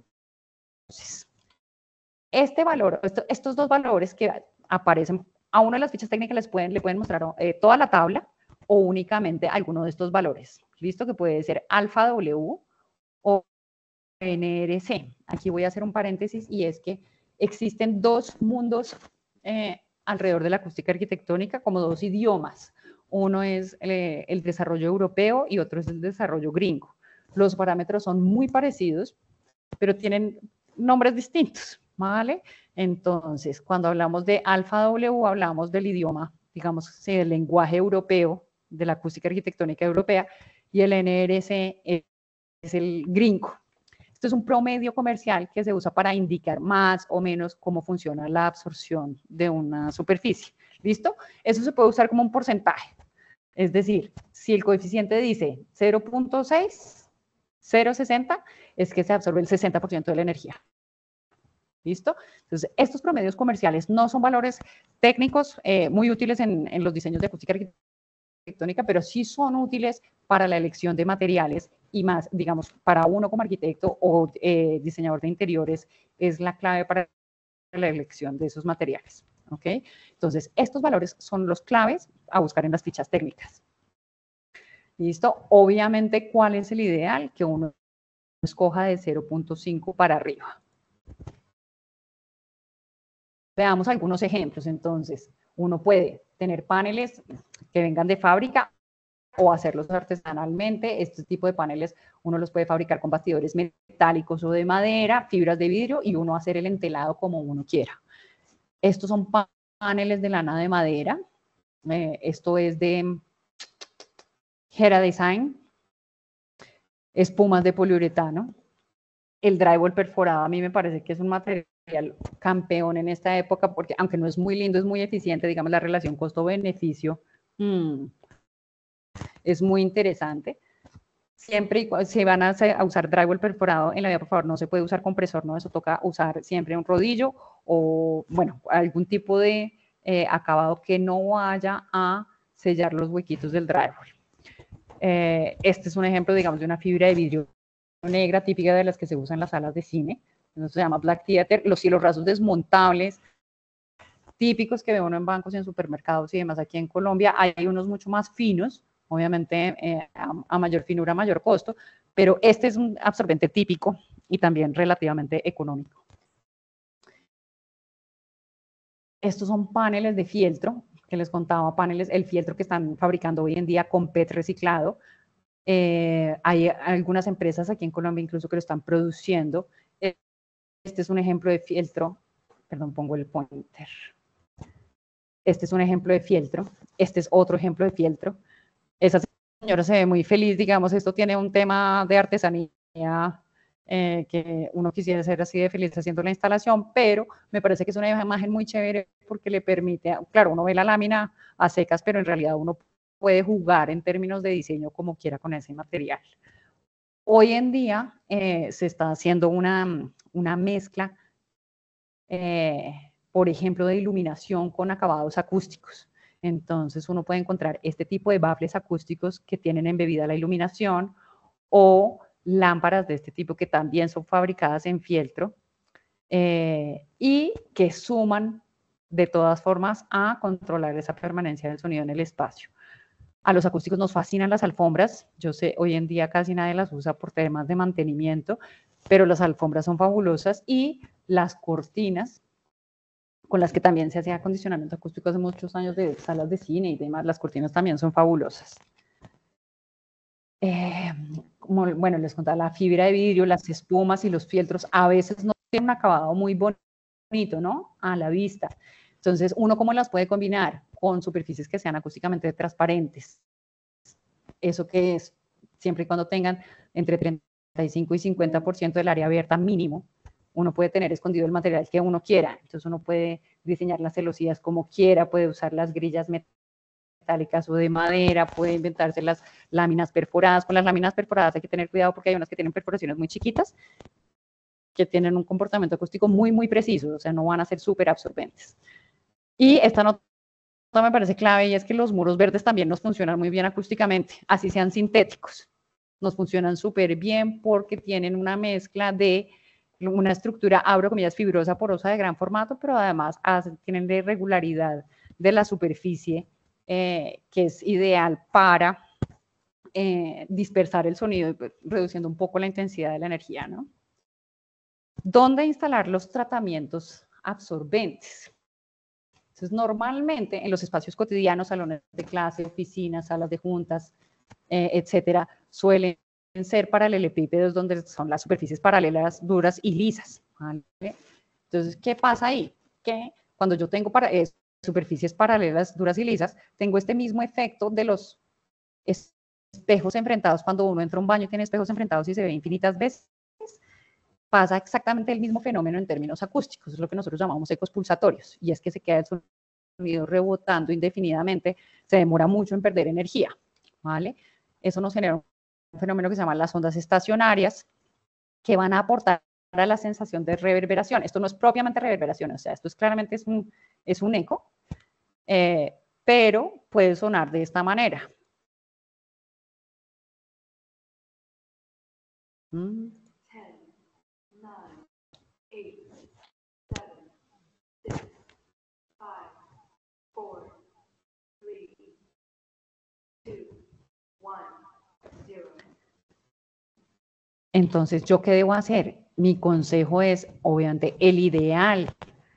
este valor, esto, estos dos valores que aparecen a uno de las fichas técnicas les pueden, le pueden mostrar eh, toda la tabla o únicamente alguno de estos valores. ¿Listo? Que puede ser alfa W o N R C. Aquí voy a hacer un paréntesis y es que existen dos mundos eh, alrededor de la acústica arquitectónica, como dos idiomas. Uno es eh, el desarrollo europeo y otro es el desarrollo gringo. Los parámetros son muy parecidos, pero tienen nombres distintos, ¿vale? Entonces, cuando hablamos de alfa W, hablamos del idioma, digamos, sí, del lenguaje europeo, de la acústica arquitectónica europea, y el N R C es es el gringo. Esto es un promedio comercial que se usa para indicar más o menos cómo funciona la absorción de una superficie. ¿Listo? Eso se puede usar como un porcentaje. Es decir, si el coeficiente dice cero punto seis, cero punto sesenta, es que se absorbe el sesenta por ciento de la energía. ¿Listo? Entonces, estos promedios comerciales no son valores técnicos eh, muy útiles en, en los diseños de acústica arquitectónica, pero sí son útiles para la elección de materiales y más, digamos, para uno como arquitecto o eh, diseñador de interiores, es la clave para la elección de esos materiales. ¿Ok? Entonces, estos valores son los claves a buscar en las fichas técnicas. ¿Listo? Obviamente, ¿cuál es el ideal? Que uno escoja de cero punto cinco para arriba. Veamos algunos ejemplos. Entonces, uno puede tener paneles que vengan de fábrica o hacerlos artesanalmente. Este tipo de paneles uno los puede fabricar con bastidores metálicos o de madera, fibras de vidrio, y uno hacer el entelado como uno quiera. Estos son paneles de lana de madera. Eh, esto es de Gera Design. Espumas de poliuretano. El drywall perforado a mí me parece que es un material campeón en esta época, porque aunque no es muy lindo, es muy eficiente, digamos, la relación costo-beneficio hmm, es muy interesante. Siempre y cuando se van a, a usar drywall perforado en la vida, por favor, no se puede usar compresor, no, eso toca usar siempre un rodillo o, bueno, algún tipo de eh, acabado que no vaya a sellar los huequitos del drywall. Eh, este es un ejemplo, digamos, de una fibra de vidrio negra típica de las que se usan en las salas de cine. Eso se llama Black Theater. Los cielos desmontables típicos que ve uno en bancos y en supermercados y demás aquí en Colombia. Hay unos mucho más finos, obviamente eh, a, a mayor finura, mayor costo, pero este es un absorbente típico y también relativamente económico. Estos son paneles de fieltro, que les contaba, paneles, el fieltro que están fabricando hoy en día con P E T reciclado. Eh, hay algunas empresas aquí en Colombia incluso que lo están produciendo. Este es un ejemplo de fieltro, perdón, pongo el pointer. Este es un ejemplo de fieltro, este es otro ejemplo de fieltro. Esa señora se ve muy feliz, digamos, esto tiene un tema de artesanía eh, que uno quisiera ser así de feliz haciendo la instalación, pero me parece que es una imagen muy chévere porque le permite, claro, uno ve la lámina a secas, pero en realidad uno puede jugar en términos de diseño como quiera con ese material. Hoy en día eh, se está haciendo una, una mezcla, eh, por ejemplo, de iluminación con acabados acústicos. Entonces uno puede encontrar este tipo de baffles acústicos que tienen embebida la iluminación o lámparas de este tipo que también son fabricadas en fieltro eh, y que suman de todas formas a controlar esa permanencia del sonido en el espacio. A los acústicos nos fascinan las alfombras. Yo sé, hoy en día casi nadie las usa por temas de mantenimiento, pero las alfombras son fabulosas y las cortinas, con las que también se hacía acondicionamiento acústico hace muchos años de salas de cine y demás, las cortinas también son fabulosas. Eh, como, bueno, les contaba, la fibra de vidrio, las espumas y los fieltros a veces no tienen un acabado muy bonito, ¿no? A la vista. Entonces, ¿uno cómo las puede combinar? Con superficies que sean acústicamente transparentes. ¿Eso qué es? Siempre y cuando tengan entre treinta y cinco y cincuenta por ciento del área abierta mínimo, uno puede tener escondido el material que uno quiera. Entonces, uno puede diseñar las celosías como quiera, puede usar las grillas metálicas o de madera, puede inventarse las láminas perforadas. Con las láminas perforadas hay que tener cuidado porque hay unas que tienen perforaciones muy chiquitas que tienen un comportamiento acústico muy, muy preciso, o sea, no van a ser súper absorbentes. Y esta nota me parece clave y es que los muros verdes también nos funcionan muy bien acústicamente, así sean sintéticos. Nos funcionan súper bien porque tienen una mezcla de una estructura, abro comillas, fibrosa, porosa de gran formato, pero además hacen, tienen la irregularidad de la superficie eh, que es ideal para eh, dispersar el sonido, reduciendo un poco la intensidad de la energía, ¿no? ¿Dónde instalar los tratamientos absorbentes? Entonces, normalmente en los espacios cotidianos, salones de clase, oficinas, salas de juntas, eh, etcétera, suelen ser paralelepípedos donde son las superficies paralelas, duras y lisas, ¿vale? Entonces, ¿qué pasa ahí? Que cuando yo tengo para, eh, superficies paralelas, duras y lisas, tengo este mismo efecto de los espejos enfrentados. Cuando uno entra a un baño y tiene espejos enfrentados y se ve infinitas veces, pasa exactamente el mismo fenómeno en términos acústicos, es lo que nosotros llamamos ecos pulsatorios, y es que se queda el sonido rebotando indefinidamente, se demora mucho en perder energía, ¿vale? Eso nos genera un fenómeno que se llama las ondas estacionarias, que van a aportar a la sensación de reverberación. Esto no es propiamente reverberación, o sea, esto es claramente es un, es un eco, eh, pero puede sonar de esta manera. Mm. Entonces, ¿yo qué debo hacer? Mi consejo es, obviamente, el ideal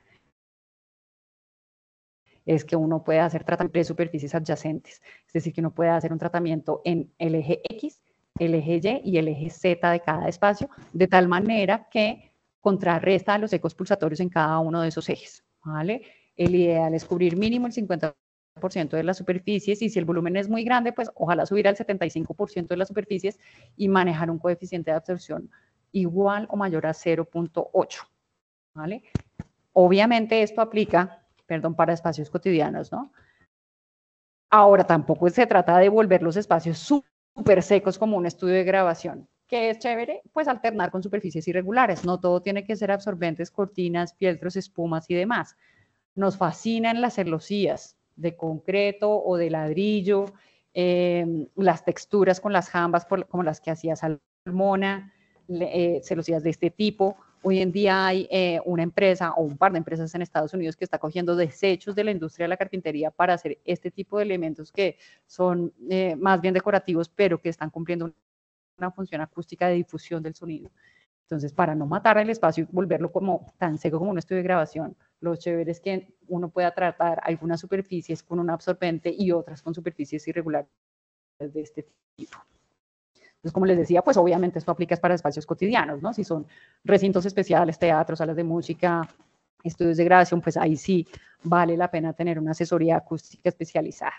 es que uno pueda hacer tratamiento de superficies adyacentes, es decir, que uno pueda hacer un tratamiento en el eje X, el eje Y y el eje Z de cada espacio, de tal manera que contrarresta los ecos pulsatorios en cada uno de esos ejes, ¿vale? El ideal es cubrir mínimo el cincuenta por ciento de las superficies, y si el volumen es muy grande, pues ojalá subir al setenta y cinco por ciento de las superficies y manejar un coeficiente de absorción igual o mayor a cero punto ocho, ¿vale? Obviamente esto aplica, perdón, para espacios cotidianos, ¿no? Ahora, tampoco se trata de volver los espacios súper secos como un estudio de grabación. ¿Qué es chévere? Pues alternar con superficies irregulares. No todo tiene que ser absorbentes, cortinas, fieltros, espumas y demás. Nos fascinan las celosías de concreto o de ladrillo, eh, las texturas con las jambas por, como las que hacía Salmona, eh, celosías de este tipo. Hoy en día hay eh, una empresa o un par de empresas en Estados Unidos que está cogiendo desechos de la industria de la carpintería para hacer este tipo de elementos que son eh, más bien decorativos, pero que están cumpliendo una función acústica de difusión del sonido. Entonces, para no matar el espacio y volverlo como tan seco como un estudio de grabación, lo chévere es que uno pueda tratar algunas superficies con un absorbente y otras con superficies irregulares de este tipo. Entonces, como les decía, pues obviamente esto aplica para espacios cotidianos, ¿no? Si son recintos especiales, teatros, salas de música, estudios de grabación, pues ahí sí vale la pena tener una asesoría acústica especializada.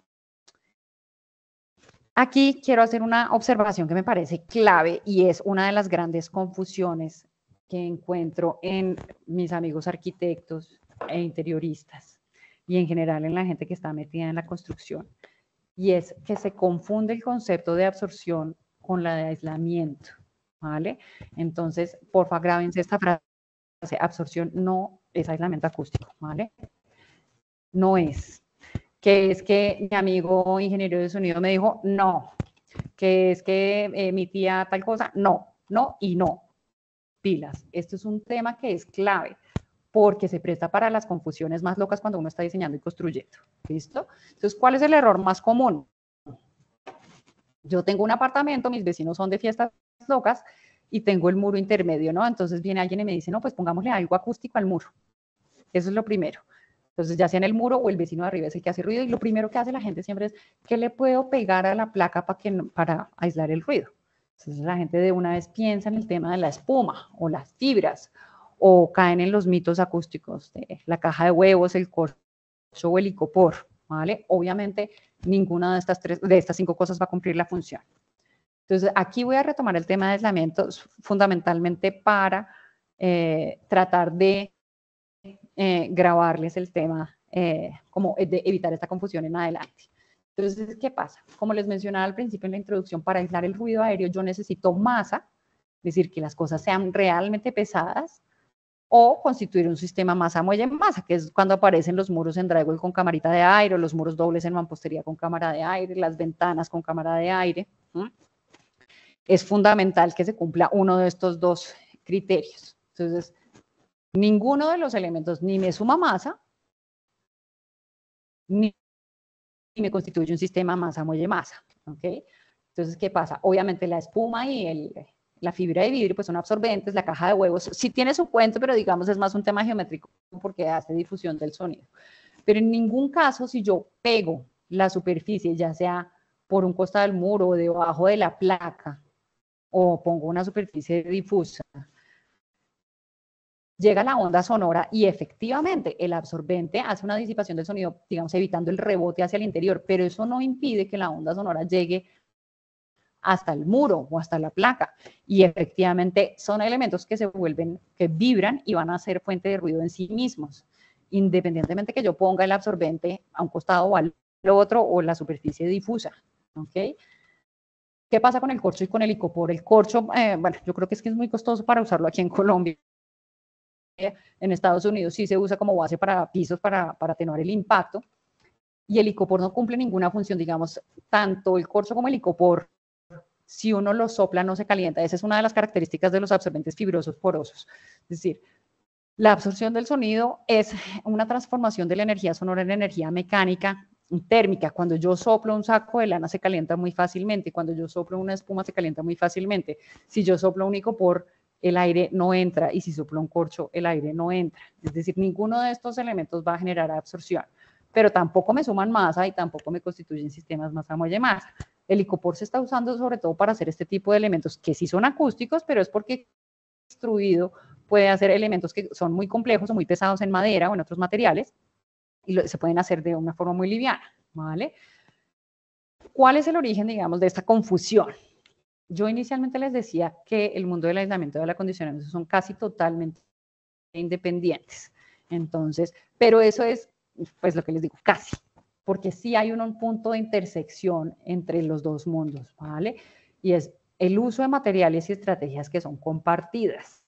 Aquí quiero hacer una observación que me parece clave y es una de las grandes confusiones que encuentro en mis amigos arquitectos e interioristas y en general en la gente que está metida en la construcción, y es que se confunde el concepto de absorción con la de aislamiento, ¿vale? Entonces, porfa, grábense esta frase: absorción no es aislamiento acústico, ¿vale? No es. Que es que mi amigo ingeniero de sonido me dijo, no. Que es que eh, mi tía tal cosa, no, no y no. Pilas. Esto es un tema que es clave, porque se presta para las confusiones más locas cuando uno está diseñando y construyendo. ¿Listo? Entonces, ¿cuál es el error más común? Yo tengo un apartamento, mis vecinos son de fiestas locas y tengo el muro intermedio, ¿no? Entonces viene alguien y me dice, no, pues pongámosle algo acústico al muro. Eso es lo primero. Entonces, ya sea en el muro o el vecino de arriba es el que hace ruido, y lo primero que hace la gente siempre es, ¿qué le puedo pegar a la placa para, que no, para aislar el ruido? Entonces, la gente de una vez piensa en el tema de la espuma o las fibras, o caen en los mitos acústicos de la caja de huevos, el corcho o el icopor, ¿vale? Obviamente, ninguna de estas, tres, de estas cinco cosas va a cumplir la función. Entonces, aquí voy a retomar el tema de aislamiento fundamentalmente para eh, tratar de Eh, grabarles el tema, eh, como de evitar esta confusión en adelante. Entonces, ¿qué pasa? Como les mencionaba al principio en la introducción, para aislar el ruido aéreo yo necesito masa, es decir, que las cosas sean realmente pesadas, o constituir un sistema masa-muelle-masa, que es cuando aparecen los muros en drywall con camarita de aire, los muros dobles en mampostería con cámara de aire, las ventanas con cámara de aire. ¿Mm? Es fundamental que se cumpla uno de estos dos criterios. Entonces, ninguno de los elementos ni me suma masa, ni me constituye un sistema masa-muelle-masa. ¿Okay? Entonces, ¿qué pasa? Obviamente la espuma y el, la fibra de vidrio pues son absorbentes, la caja de huevos sí tiene su cuento, pero digamos es más un tema geométrico porque hace difusión del sonido. Pero en ningún caso, si yo pego la superficie, ya sea por un costado del muro o debajo de la placa, o pongo una superficie difusa, llega la onda sonora y efectivamente el absorbente hace una disipación del sonido, digamos, evitando el rebote hacia el interior, pero eso no impide que la onda sonora llegue hasta el muro o hasta la placa. Y efectivamente son elementos que se vuelven, que vibran y van a ser fuente de ruido en sí mismos, independientemente que yo ponga el absorbente a un costado o al otro o la superficie difusa. ¿Ok? ¿Qué pasa con el corcho y con el icopor? El corcho, eh, bueno, yo creo que es que es muy costoso para usarlo aquí en Colombia. En Estados Unidos sí se usa como base para pisos para, para atenuar el impacto, y el icopor no cumple ninguna función, digamos, tanto el corcho como el icopor, si uno lo sopla no se calienta. Esa es una de las características de los absorbentes fibrosos porosos. Es decir, la absorción del sonido es una transformación de la energía sonora en energía mecánica térmica. Cuando yo soplo un saco de lana se calienta muy fácilmente, cuando yo soplo una espuma se calienta muy fácilmente. Si yo soplo un icopor, el aire no entra, y si soplo un corcho, el aire no entra. Es decir, ninguno de estos elementos va a generar absorción, pero tampoco me suman masa y tampoco me constituyen sistemas masa-muelle-masa. El icopor se está usando sobre todo para hacer este tipo de elementos que sí son acústicos, pero es porque construido puede hacer elementos que son muy complejos o muy pesados en madera o en otros materiales, y lo, se pueden hacer de una forma muy liviana, ¿vale? ¿Cuál es el origen, digamos, de esta confusión? Yo inicialmente les decía que el mundo del aislamiento y del acondicionamiento son casi totalmente independientes. Entonces, pero eso es, pues lo que les digo, casi, porque sí hay un, un punto de intersección entre los dos mundos, ¿vale? Y es el uso de materiales y estrategias que son compartidas.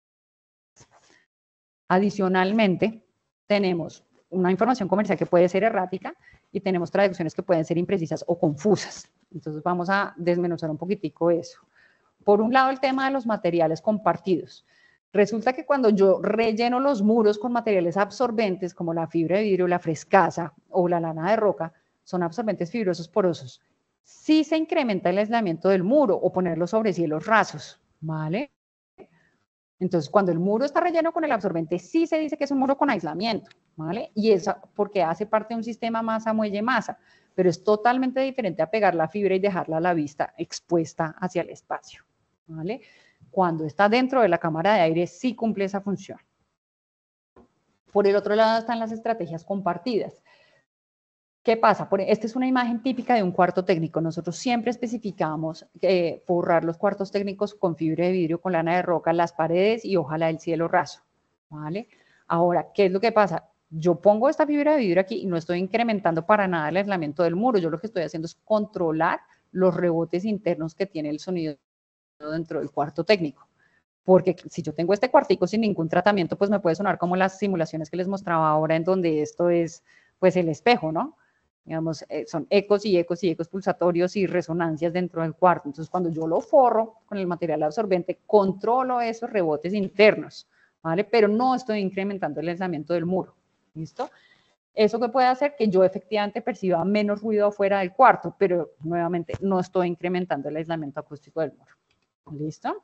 Adicionalmente, tenemos una información comercial que puede ser errática y tenemos traducciones que pueden ser imprecisas o confusas. Entonces vamos a desmenuzar un poquitico eso. Por un lado, el tema de los materiales compartidos. Resulta que cuando yo relleno los muros con materiales absorbentes como la fibra de vidrio, la frescasa o la lana de roca, son absorbentes fibrosos porosos. Sí se incrementa el aislamiento del muro o ponerlo sobre cielos rasos, ¿vale? Entonces, cuando el muro está relleno con el absorbente, sí se dice que es un muro con aislamiento, ¿vale? Y eso porque hace parte de un sistema masa-muelle-masa, pero es totalmente diferente a pegar la fibra y dejarla a la vista expuesta hacia el espacio, ¿vale? Cuando está dentro de la cámara de aire, sí cumple esa función. Por el otro lado están las estrategias compartidas. ¿Qué pasa? Esta es una imagen típica de un cuarto técnico. Nosotros siempre especificamos eh, forrar los cuartos técnicos con fibra de vidrio, con lana de roca, las paredes y ojalá el cielo raso, ¿vale? Ahora, ¿qué es lo que pasa? Yo pongo esta fibra de vidrio aquí y no estoy incrementando para nada el aislamiento del muro. Yo lo que estoy haciendo es controlar los rebotes internos que tiene el sonido dentro del cuarto técnico. Porque si yo tengo este cuartico sin ningún tratamiento, pues me puede sonar como las simulaciones que les mostraba ahora, en donde esto es, pues, el espejo, ¿no? Digamos, eh, son ecos y ecos y ecos pulsatorios y resonancias dentro del cuarto. Entonces, cuando yo lo forro con el material absorbente, controlo esos rebotes internos, ¿vale? Pero no estoy incrementando el aislamiento del muro, ¿listo? ¿Eso que puede hacer? Que yo efectivamente perciba menos ruido afuera del cuarto, pero nuevamente no estoy incrementando el aislamiento acústico del muro. ¿Listo?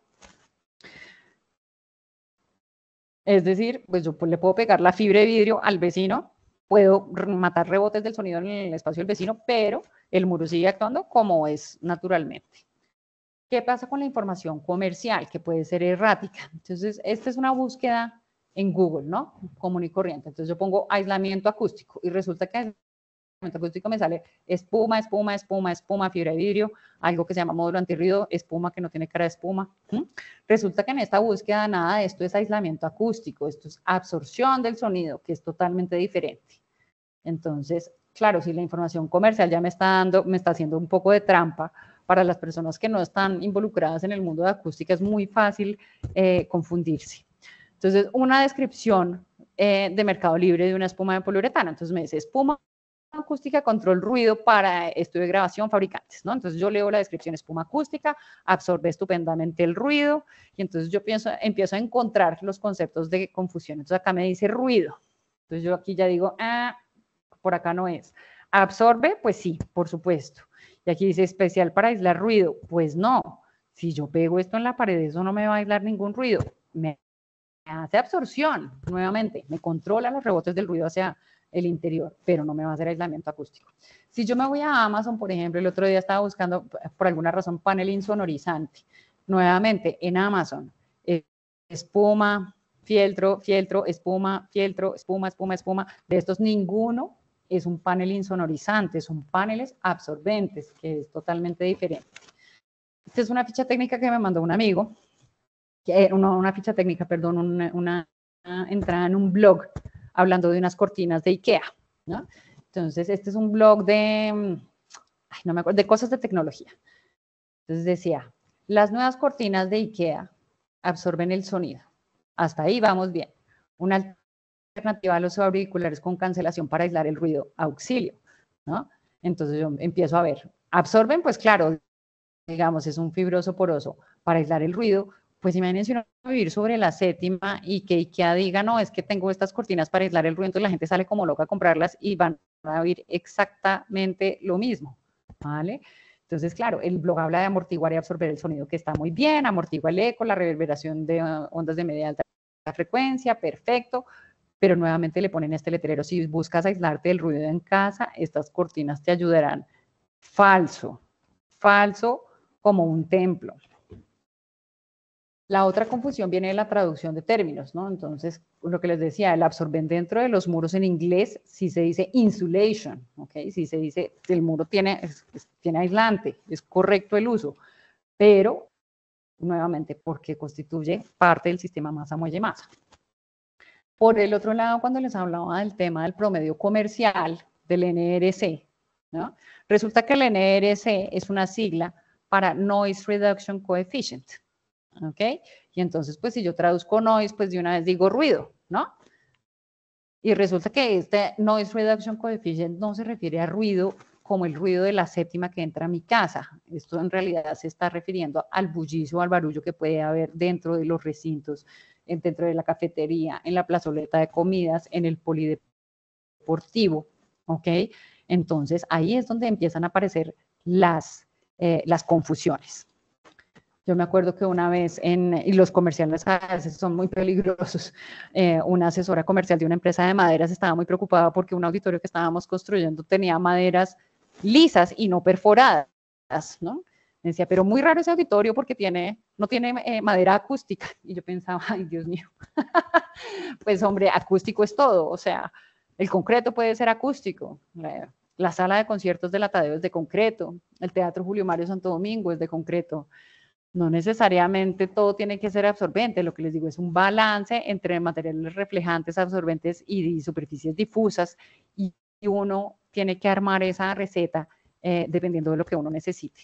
Es decir, pues yo le puedo pegar la fibra de vidrio al vecino, puedo matar rebotes del sonido en el espacio del vecino, pero el muro sigue actuando como es naturalmente. ¿Qué pasa con la información comercial? Que puede ser errática. Entonces, esta es una búsqueda en Google, ¿no? Común y corriente. Entonces, yo pongo aislamiento acústico y resulta que aislamiento acústico me sale espuma, espuma, espuma, espuma, fibra de vidrio, algo que se llama módulo antirruido, espuma que no tiene cara de espuma. ¿Mm? Resulta que en esta búsqueda nada de esto es aislamiento acústico, esto es absorción del sonido, que es totalmente diferente. Entonces, claro, si la información comercial ya me está dando, me está haciendo un poco de trampa, para las personas que no están involucradas en el mundo de acústica es muy fácil eh, confundirse. Entonces, una descripción eh, de Mercado Libre de una espuma de poliuretano. Entonces me dice, espuma acústica, control ruido para estudio de grabación, fabricantes, ¿no? Entonces yo leo la descripción, espuma acústica, absorbe estupendamente el ruido, y entonces yo pienso, empiezo a encontrar los conceptos de confusión. Entonces acá me dice ruido. Entonces yo aquí ya digo, ah, por acá no es. ¿Absorbe? Pues sí, por supuesto. Y aquí dice especial para aislar ruido. Pues no, si yo pego esto en la pared, eso no me va a aislar ningún ruido. Me hace absorción, nuevamente, me controla los rebotes del ruido hacia el interior, pero no me va a hacer aislamiento acústico. Si yo me voy a Amazon, por ejemplo, el otro día estaba buscando, por alguna razón, panel insonorizante. Nuevamente, en Amazon, espuma, fieltro, fieltro, espuma, fieltro, espuma, espuma, espuma. De estos, ninguno es un panel insonorizante, son paneles absorbentes, que es totalmente diferente. Esta es una ficha técnica que me mandó un amigo, que, una, una ficha técnica, perdón, una, una, una entrada en un blog hablando de unas cortinas de IKEA, ¿no? Entonces, este es un blog de, ay, no me acuerdo, de cosas de tecnología. Entonces decía, las nuevas cortinas de IKEA absorben el sonido. Hasta ahí vamos bien. Una alternativa a los auriculares con cancelación para aislar el ruido, auxilio, ¿no? Entonces yo empiezo a ver, absorben, pues claro, digamos, es un fibroso poroso para aislar el ruido. Pues imagínense uno vivir sobre la séptima y que IKEA diga, no, es que tengo estas cortinas para aislar el ruido, entonces la gente sale como loca a comprarlas y van a oír exactamente lo mismo, ¿vale? Entonces, claro, el blog habla de amortiguar y absorber el sonido, que está muy bien, amortigua el eco, la reverberación de uh, ondas de media y alta frecuencia, perfecto, pero nuevamente le ponen este letrero, si buscas aislarte del ruido en casa, estas cortinas te ayudarán. Falso, falso como un templo. La otra confusión viene de la traducción de términos, ¿no? Entonces, lo que les decía, el absorbente dentro de los muros en inglés sí se dice insulation, ¿ok? Sí se dice, el muro tiene, es, tiene aislante, es correcto el uso, pero, nuevamente, porque constituye parte del sistema masa-muelle-masa. Por el otro lado, cuando les hablaba del tema del promedio comercial, del N R C, ¿no? Resulta que el N R C es una sigla para Noise Reduction Coefficient, ¿ok? Y entonces, pues si yo traduzco noise, pues de una vez digo ruido, ¿no? Y resulta que este Noise Reduction Coefficient no se refiere a ruido como el ruido de la séptima que entra a mi casa. Esto en realidad se está refiriendo al bullicio o al barullo que puede haber dentro de los recintos, dentro de la cafetería, en la plazoleta de comidas, en el polideportivo, ¿ok? Entonces, ahí es donde empiezan a aparecer las, eh, las confusiones. Yo me acuerdo que una vez, en, y los comerciales a veces son muy peligrosos, eh, una asesora comercial de una empresa de maderas estaba muy preocupada porque un auditorio que estábamos construyendo tenía maderas lisas y no perforadas, ¿no? Me decía, pero muy raro ese auditorio porque tiene, no tiene eh, madera acústica. Y yo pensaba, ay, Dios mío, pues hombre, acústico es todo, o sea, el concreto puede ser acústico, la, la sala de conciertos de la Tadeo es de concreto, el Teatro Julio Mario Santo Domingo es de concreto. No necesariamente todo tiene que ser absorbente, lo que les digo es un balance entre materiales reflejantes, absorbentes y superficies difusas, y uno tiene que armar esa receta eh, dependiendo de lo que uno necesite.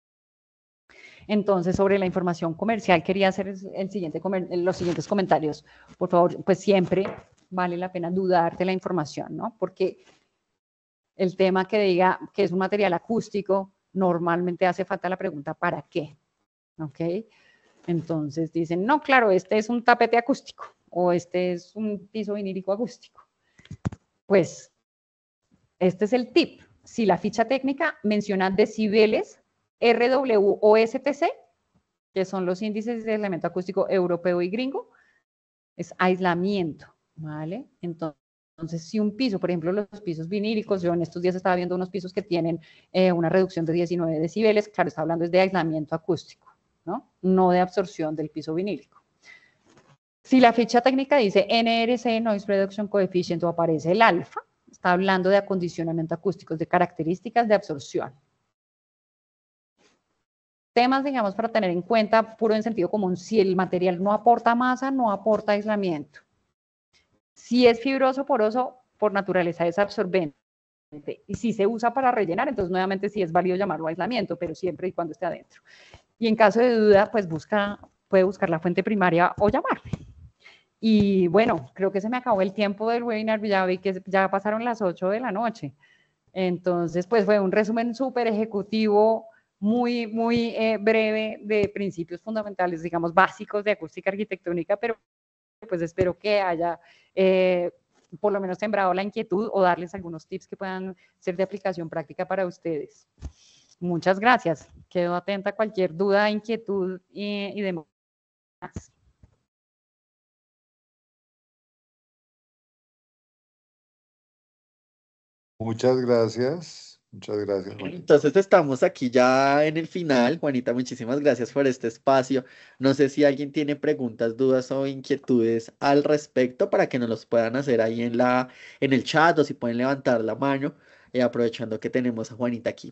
Entonces, sobre la información comercial, quería hacer el siguiente, los siguientes comentarios. Por favor, pues siempre vale la pena dudar de la información, ¿no? Porque el tema que diga que es un material acústico, normalmente hace falta la pregunta ¿para qué? ¿Ok? Entonces dicen, no, claro, este es un tapete acústico. o este es un piso vinílico acústico. Pues este es el tip. Si la ficha técnica menciona decibeles, R W o S T C, que son los índices de aislamiento acústico europeo y gringo, es aislamiento, ¿vale? Entonces, Entonces, si un piso, por ejemplo, los pisos vinílicos, yo en estos días estaba viendo unos pisos que tienen eh, una reducción de diecinueve decibeles, claro, está hablando es de aislamiento acústico, ¿no? No de absorción del piso vinílico. Si la ficha técnica dice N R C, Noise Reduction Coefficient, o aparece el alfa, está hablando de acondicionamiento acústico, de características de absorción. Temas, digamos, para tener en cuenta, puro en sentido común, si el material no aporta masa, no aporta aislamiento. Si es fibroso, poroso, por naturaleza es absorbente. Y si se usa para rellenar, entonces nuevamente sí es válido llamarlo aislamiento, pero siempre y cuando esté adentro. Y en caso de duda, pues busca, puede buscar la fuente primaria o llamarme. Y bueno, creo que se me acabó el tiempo del webinar, ya vi que ya pasaron las ocho de la noche. Entonces, pues fue un resumen súper ejecutivo, muy, muy eh, breve de principios fundamentales, digamos, básicos de acústica arquitectónica, pero pues espero que haya eh, por lo menos sembrado la inquietud o darles algunos tips que puedan ser de aplicación práctica para ustedes. Muchas gracias. Quedo atenta a cualquier duda, inquietud y, y demás. Muchas gracias. Muchas gracias, Juanita. Entonces estamos aquí ya en el final. Juanita, muchísimas gracias por este espacio. No sé si alguien tiene preguntas, dudas o inquietudes al respecto para que nos los puedan hacer ahí en la, en el chat, o si pueden levantar la mano, eh, aprovechando que tenemos a Juanita aquí.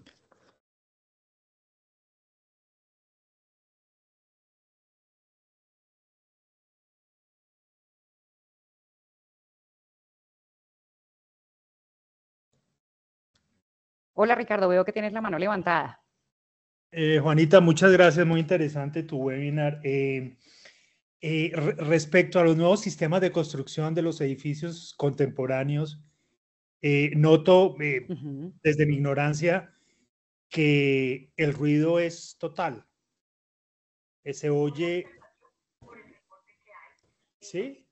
Hola Ricardo, veo que tienes la mano levantada. Eh, Juanita, muchas gracias, muy interesante tu webinar. Eh, eh, re respecto a los nuevos sistemas de construcción de los edificios contemporáneos, eh, noto eh, uh-huh. desde mi ignorancia que el ruido es total. Eh, se oye... ¿Sí?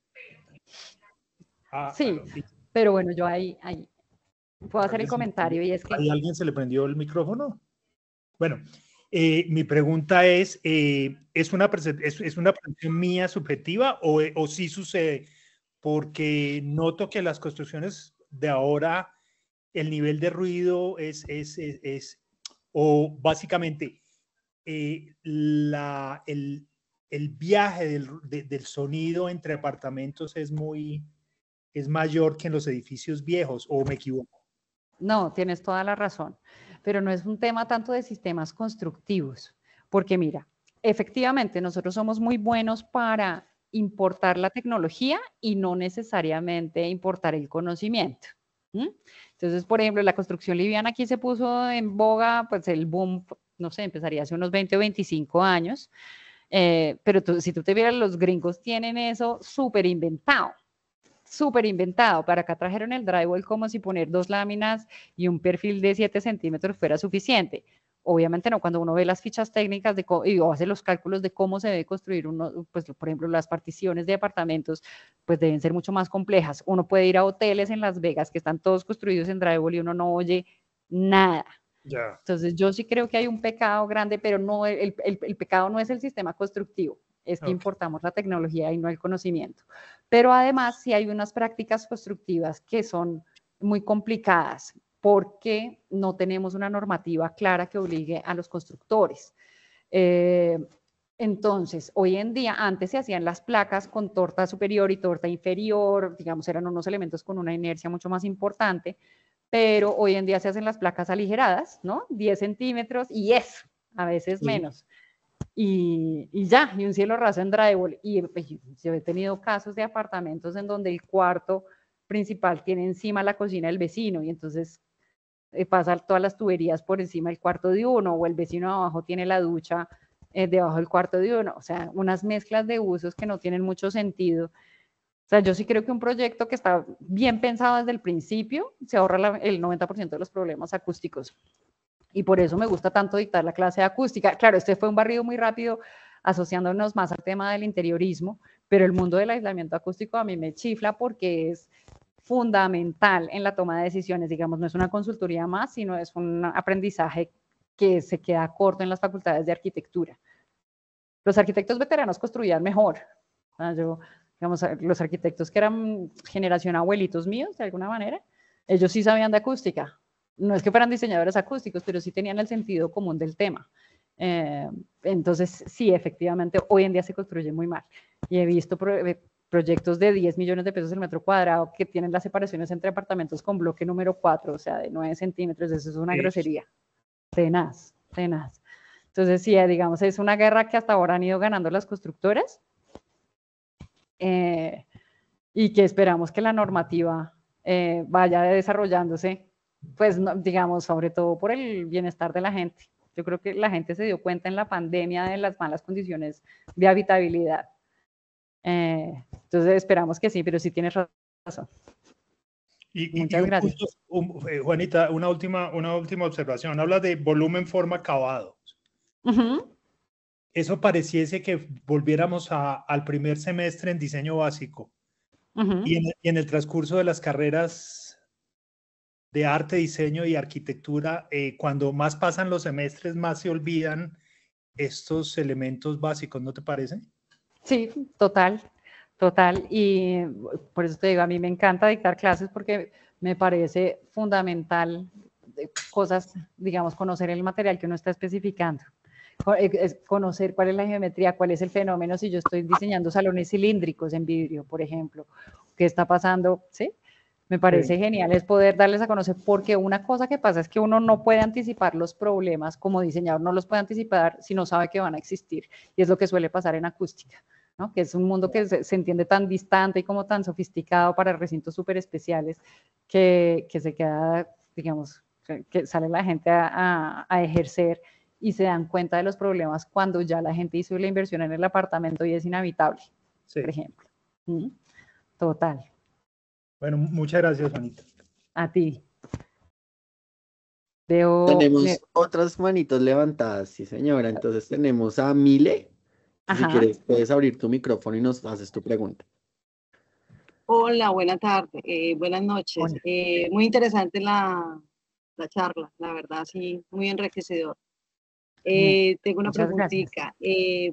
Ah, sí, claro. Pero bueno, yo ahí, ahí puedo hacer el comentario y es que... ¿A alguien se le prendió el micrófono? Bueno, eh, mi pregunta es, eh, ¿es, una es, ¿es una percepción mía subjetiva o, o sí sucede? Porque noto que las construcciones de ahora, el nivel de ruido es, es, es, es o básicamente eh, la, el, el viaje del, de, del sonido entre apartamentos es muy, es mayor que en los edificios viejos, ¿o me equivoco? No, tienes toda la razón, pero no es un tema tanto de sistemas constructivos, porque mira, efectivamente nosotros somos muy buenos para importar la tecnología y no necesariamente importar el conocimiento. ¿Mm? Entonces, por ejemplo, la construcción liviana aquí se puso en boga, pues el boom, no sé, empezaría hace unos veinte o veinticinco años, eh, pero tú, si tú te vieras, los gringos tienen eso súper inventado. Súper inventado. Para acá trajeron el drywall como si poner dos láminas y un perfil de siete centímetros fuera suficiente. Obviamente no, cuando uno ve las fichas técnicas de y o hace los cálculos de cómo se debe construir uno, pues por ejemplo las particiones de apartamentos, pues deben ser mucho más complejas. Uno puede ir a hoteles en Las Vegas que están todos construidos en drywall y uno no oye nada. Yeah. Entonces yo sí creo que hay un pecado grande, pero no, el, el, el pecado no es el sistema constructivo. Es que okay. importamos la tecnología y no el conocimiento. Pero además sí hay unas prácticas constructivas que son muy complicadas porque no tenemos una normativa clara que obligue a los constructores. Eh, entonces, hoy en día, antes se hacían las placas con torta superior y torta inferior, digamos, eran unos elementos con una inercia mucho más importante, pero hoy en día se hacen las placas aligeradas, ¿no? diez centímetros y eso, a veces sí. menos. Y, y ya, y un cielo raso en drywall. Y, y yo he tenido casos de apartamentos en donde el cuarto principal tiene encima la cocina del vecino y entonces eh, pasan todas las tuberías por encima del cuarto de uno, o el vecino abajo tiene la ducha eh, debajo del cuarto de uno. O sea, unas mezclas de usos que no tienen mucho sentido. O sea, yo sí creo que un proyecto que está bien pensado desde el principio se ahorra la, el noventa por ciento de los problemas acústicos. Y por eso me gusta tanto dictar la clase de acústica. Claro, este fue un barrido muy rápido asociándonos más al tema del interiorismo, pero el mundo del aislamiento acústico a mí me chifla porque es fundamental en la toma de decisiones, digamos, no es una consultoría más, sino es un aprendizaje que se queda corto en las facultades de arquitectura. Los arquitectos veteranos construían mejor. O sea, yo, digamos, los arquitectos que eran generación abuelitos míos, de alguna manera, ellos sí sabían de acústica. No es que fueran diseñadores acústicos, pero sí tenían el sentido común del tema. Eh, entonces, sí, efectivamente, hoy en día se construye muy mal. Y he visto pro, proyectos de diez millones de pesos el metro cuadrado que tienen las separaciones entre apartamentos con bloque número cuatro, o sea, de nueve centímetros. Eso es una grosería. Tenaz, tenaz. Entonces, sí, digamos, es una guerra que hasta ahora han ido ganando las constructoras eh, y que esperamos que la normativa eh, vaya desarrollándose, pues, no, digamos, sobre todo por el bienestar de la gente. Yo creo que la gente se dio cuenta en la pandemia de las malas condiciones de habitabilidad. Eh, entonces, esperamos que sí, pero sí tienes razón. Y, y, Muchas y un gracias. punto, un, eh, Juanita, una última, una última observación. Habla de volumen, forma, acabado. Uh-huh. Eso pareciese que volviéramos a, al primer semestre en diseño básico. Uh-huh. y, en, y en el transcurso de las carreras de arte, diseño y arquitectura, eh, cuando más pasan los semestres, más se olvidan estos elementos básicos, ¿no te parece? Sí, total, total. Y por eso te digo, a mí me encanta dictar clases porque me parece fundamental cosas, digamos, conocer el material que uno está especificando. Conocer cuál es la geometría, cuál es el fenómeno, si yo estoy diseñando salones cilíndricos en vidrio, por ejemplo, qué está pasando, ¿sí? Me parece sí. genial es poder darles a conocer, porque una cosa que pasa es que uno no puede anticipar los problemas, como diseñador no los puede anticipar si no sabe que van a existir, y es lo que suele pasar en acústica, ¿no? Que es un mundo que se, se entiende tan distante y como tan sofisticado para recintos súper especiales, que, que se queda, digamos, que sale la gente a, a, a ejercer y se dan cuenta de los problemas cuando ya la gente hizo la inversión en el apartamento y es inhabitable, sí. por ejemplo. ¿Mm? Total. Bueno, muchas gracias, Juanita. A ti. Veo, tenemos me... otras manitos levantadas, sí señora. Entonces tenemos a Mile. Si quieres, puedes abrir tu micrófono y nos haces tu pregunta. Hola, buena tarde, eh, buenas noches. Eh, muy interesante la, la charla, la verdad, sí, muy enriquecedor. Eh, tengo una preguntita. Eh,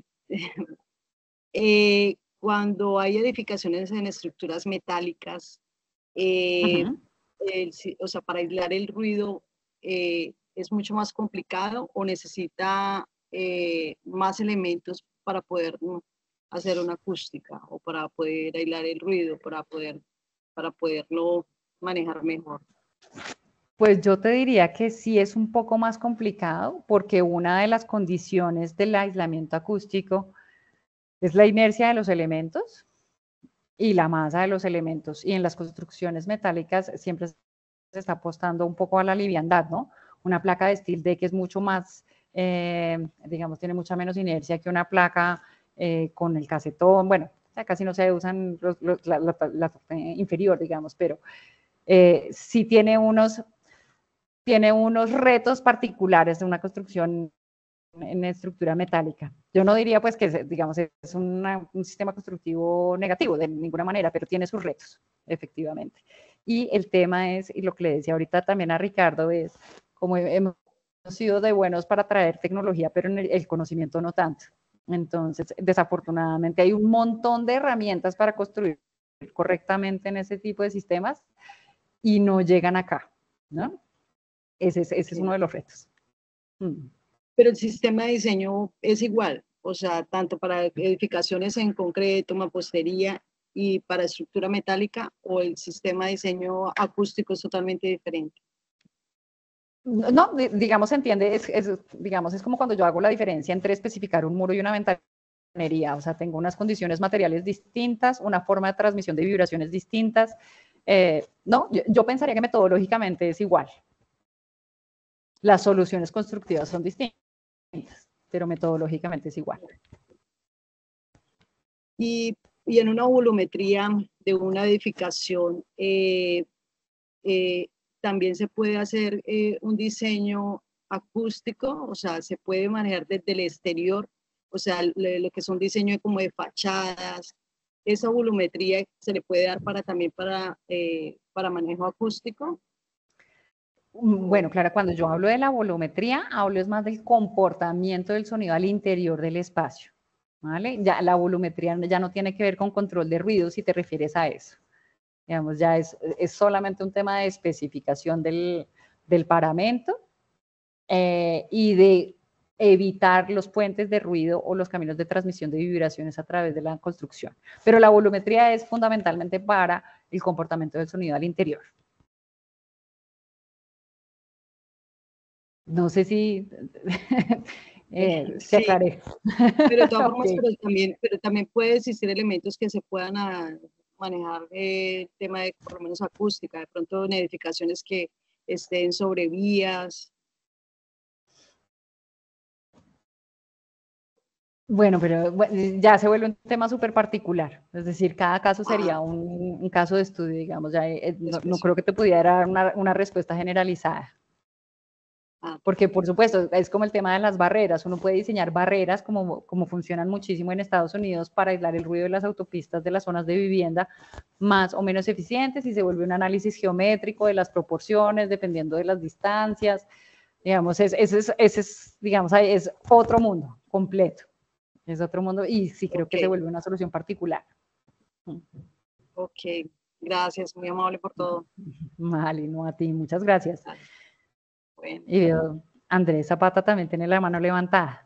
eh, cuando hay edificaciones en estructuras metálicas, eh, uh-huh. el, o sea, para aislar el ruido, eh, ¿es mucho más complicado o necesita eh, más elementos para poder ¿no? hacer una acústica o para poder aislar el ruido, para, poder, para poderlo manejar mejor? Pues yo te diría que sí es un poco más complicado porque una de las condiciones del aislamiento acústico es la inercia de los elementos y la masa de los elementos. Y en las construcciones metálicas siempre se está apostando un poco a la liviandad, ¿no? Una placa de steel deck es mucho más, eh, digamos, tiene mucha menos inercia que una placa eh, con el casetón. Bueno, casi no se usan los, los, la, la, la parte inferior, digamos, pero eh, sí tiene unos, tiene unos retos particulares de una construcción en estructura metálica. Yo no diría pues que, digamos, es una, un sistema constructivo negativo de ninguna manera, pero tiene sus retos, efectivamente. Y el tema es, y lo que le decía ahorita también a Ricardo, es como hemos sido de buenos para traer tecnología, pero en el, el conocimiento no tanto. Entonces, desafortunadamente hay un montón de herramientas para construir correctamente en ese tipo de sistemas y no llegan acá, ¿no? Ese es, ese es uno de los retos. Mm. Pero el sistema de diseño es igual, o sea, tanto para edificaciones en concreto, mampostería y para estructura metálica, o el sistema de diseño acústico es totalmente diferente. No, digamos, se entiende, es, es, digamos, es como cuando yo hago la diferencia entre especificar un muro y una ventanería, o sea, tengo unas condiciones materiales distintas, una forma de transmisión de vibraciones distintas. Eh, no, yo, yo pensaría que metodológicamente es igual. Las soluciones constructivas son distintas, pero metodológicamente es igual. Y, y en una volumetría de una edificación, eh, eh, también se puede hacer eh, un diseño acústico, o sea, se puede manejar desde el exterior, o sea, lo, lo que es un diseño como de fachadas, esa volumetría se le puede dar para también para, eh, para manejo acústico. Bueno, Clara, cuando yo hablo de la volumetría, hablo es más del comportamiento del sonido al interior del espacio, ¿vale? Ya la volumetría ya no tiene que ver con control de ruido si te refieres a eso. Digamos, ya es, es solamente un tema de especificación del, del paramento eh, y de evitar los puentes de ruido o los caminos de transmisión de vibraciones a través de la construcción. Pero la volumetría es fundamentalmente para el comportamiento del sonido al interior. No sé si eh, Sí, se aclaré. pero de todas formas, Ok. pero también, pero también puede existir elementos que se puedan ah, manejar eh, el tema de por lo menos acústica, de pronto en edificaciones que estén sobre vías. Bueno, pero bueno, ya se vuelve un tema súper particular. Es decir, cada caso sería Ah, un, un caso de estudio, digamos. Ya, eh, no, no específico. creo que te pudiera dar una, una respuesta generalizada. Ah, Porque, por supuesto, es como el tema de las barreras. Uno puede diseñar barreras como, como funcionan muchísimo en Estados Unidos para aislar el ruido de las autopistas de las zonas de vivienda más o menos eficientes y se vuelve un análisis geométrico de las proporciones dependiendo de las distancias. Digamos, ese es, es, es, es, digamos, es otro mundo completo. Es otro mundo y sí creo que se ok, vuelve una solución particular. ok. Gracias, muy amable por todo. Vale, no a ti. Muchas gracias. Ah, bueno. Y veo, Andrés Zapata también tiene la mano levantada.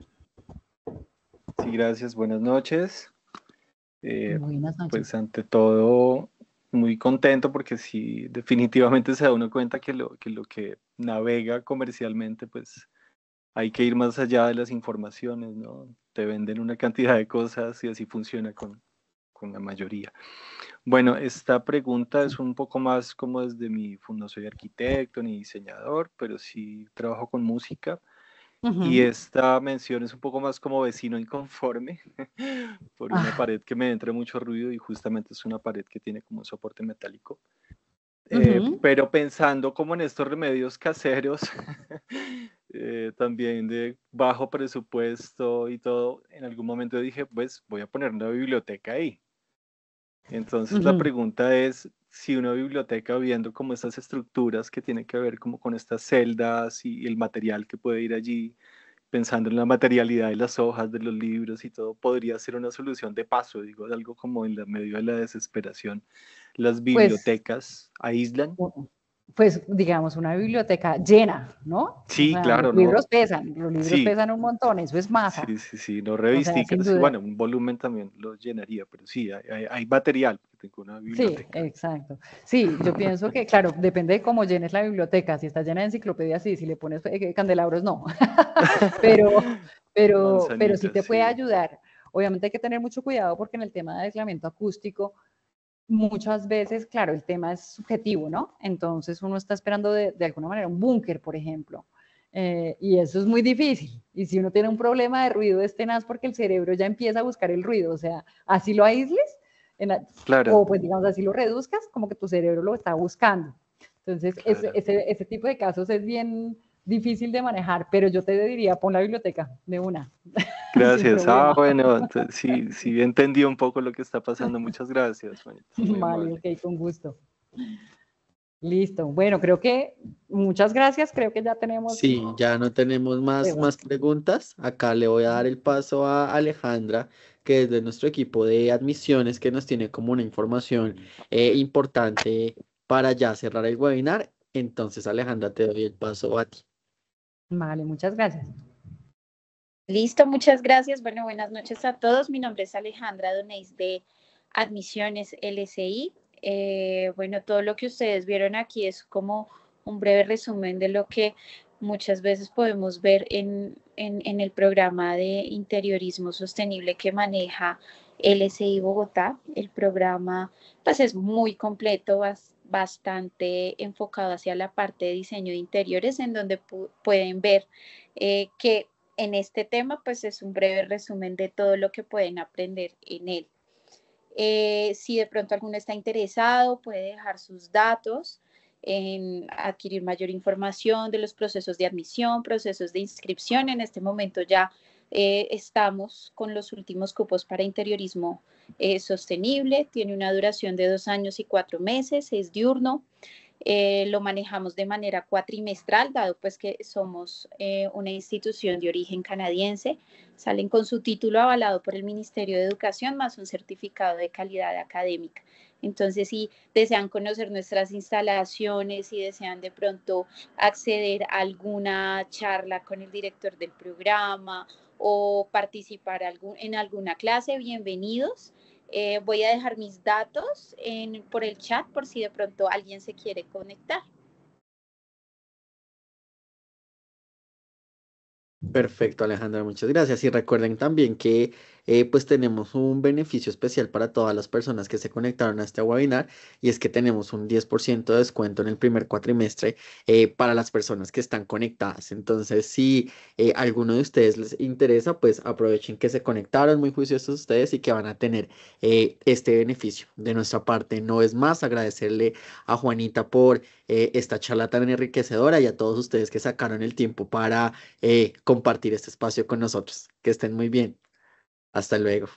Sí, gracias. Buenas noches. Eh, Buenas noches. pues ante todo, muy contento porque sí, definitivamente se da uno cuenta que lo que, lo que navega comercialmente, pues hay que ir más allá de las informaciones, ¿no? Te venden una cantidad de cosas y así funciona con, con la mayoría. Bueno, esta pregunta es un poco más como desde mi, no soy arquitecto ni diseñador, pero sí trabajo con música. Y Uh-huh. esta mención es un poco más como vecino inconforme por una Ah, pared que me entra mucho ruido y justamente es una pared que tiene como un soporte metálico. Eh, uh-huh. pero pensando como en estos remedios caseros, eh, también de bajo presupuesto y todo, en algún momento dije, pues voy a poner una biblioteca ahí. Entonces la Uh-huh. pregunta es si una biblioteca viendo como estas estructuras que tienen que ver como con estas celdas y el material que puede ir allí, pensando en la materialidad de las hojas, de los libros y todo, podría ser una solución de paso, digo, algo como en la medio de la desesperación. Las Pues, bibliotecas aíslan. pues, digamos, una biblioteca llena, ¿no? O Sí, sea, los claro, libros no. pesan, los libros Sí, pesan un montón, eso es masa. sí, sí, sí, no O sea, sin revisticas, sí, duda. bueno, un volumen también lo llenaría, pero sí, hay, hay, hay material, porque tengo una Sí, biblioteca. exacto. Sí, yo pienso que, claro, depende de cómo llenes la biblioteca. Si está llena de enciclopedias, sí, si le pones eh, candelabros, no. pero, pero, pero sí Manzanitas, te puede sí. ayudar. Obviamente hay que tener mucho cuidado porque en el tema de aislamiento acústico, muchas veces, claro, el tema es subjetivo, ¿no? Entonces uno está esperando de, de alguna manera un búnker, por ejemplo. Eh, y eso es muy difícil. Y si uno tiene un problema de ruido, es tenaz porque el cerebro ya empieza a buscar el ruido. O sea, así lo aísles, en la, Claro, o pues digamos así lo reduzcas, como que tu cerebro lo está buscando. Entonces, ese, claro. ese, ese tipo de casos es bien difícil de manejar, pero yo te diría, pon la biblioteca de una, sin Gracias. Ah, problema. bueno, entonces sí, sí entendí un poco lo que está pasando. Muchas gracias, Juanita, muy Vale, amable. ok, con gusto. Listo. Bueno, creo que muchas gracias. Creo que ya tenemos Sí, ya no tenemos más, más preguntas. preguntas. Acá le voy a dar el paso a Alejandra, que es de nuestro equipo de admisiones, que nos tiene como una información eh, importante para ya cerrar el webinar. Entonces, Alejandra, te doy el paso a ti. Vale, muchas gracias. Listo, muchas gracias. Bueno, buenas noches a todos. Mi nombre es Alejandra Donés de Admisiones L S I. Eh, bueno, todo lo que ustedes vieron aquí es como un breve resumen de lo que muchas veces podemos ver en, en, en el programa de interiorismo sostenible que maneja L S I Bogotá. El programa pues es muy completo, bastante enfocado hacia la parte de diseño de interiores, en donde pu pueden ver eh, que en este tema, pues es un breve resumen de todo lo que pueden aprender en él. Eh, si de pronto alguno está interesado, puede dejar sus datos en adquirir mayor información de los procesos de admisión, procesos de inscripción. En este momento ya Eh, estamos con los últimos cupos para interiorismo eh, sostenible, tiene una duración de dos años y cuatro meses, es diurno. Eh, lo manejamos de manera cuatrimestral, dado pues que somos eh, una institución de origen canadiense. Salen con su título avalado por el Ministerio de Educación más un certificado de calidad académica. Entonces, si desean conocer nuestras instalaciones, si desean de pronto acceder a alguna charla con el director del programa o participar algún, en alguna clase, bienvenidos. Eh, voy a dejar mis datos en, por el chat por si de pronto alguien se quiere conectar. Perfecto, Alejandra, muchas gracias. Y recuerden también que eh, pues tenemos un beneficio especial para todas las personas que se conectaron a este webinar, y es que tenemos un diez por ciento de descuento en el primer cuatrimestre eh, para las personas que están conectadas. Entonces, si eh, alguno de ustedes les interesa, pues aprovechen que se conectaron, muy juiciosos ustedes, y que van a tener eh, este beneficio. De nuestra parte, no es más agradecerle a Juanita por eh, esta charla tan enriquecedora, y a todos ustedes que sacaron el tiempo para eh, compartir este espacio con nosotros. Que estén muy bien. Hasta luego.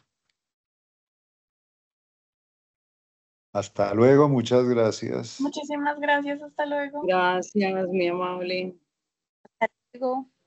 Hasta luego, muchas gracias. Muchísimas gracias, hasta luego. Gracias, muy amable. Hasta luego.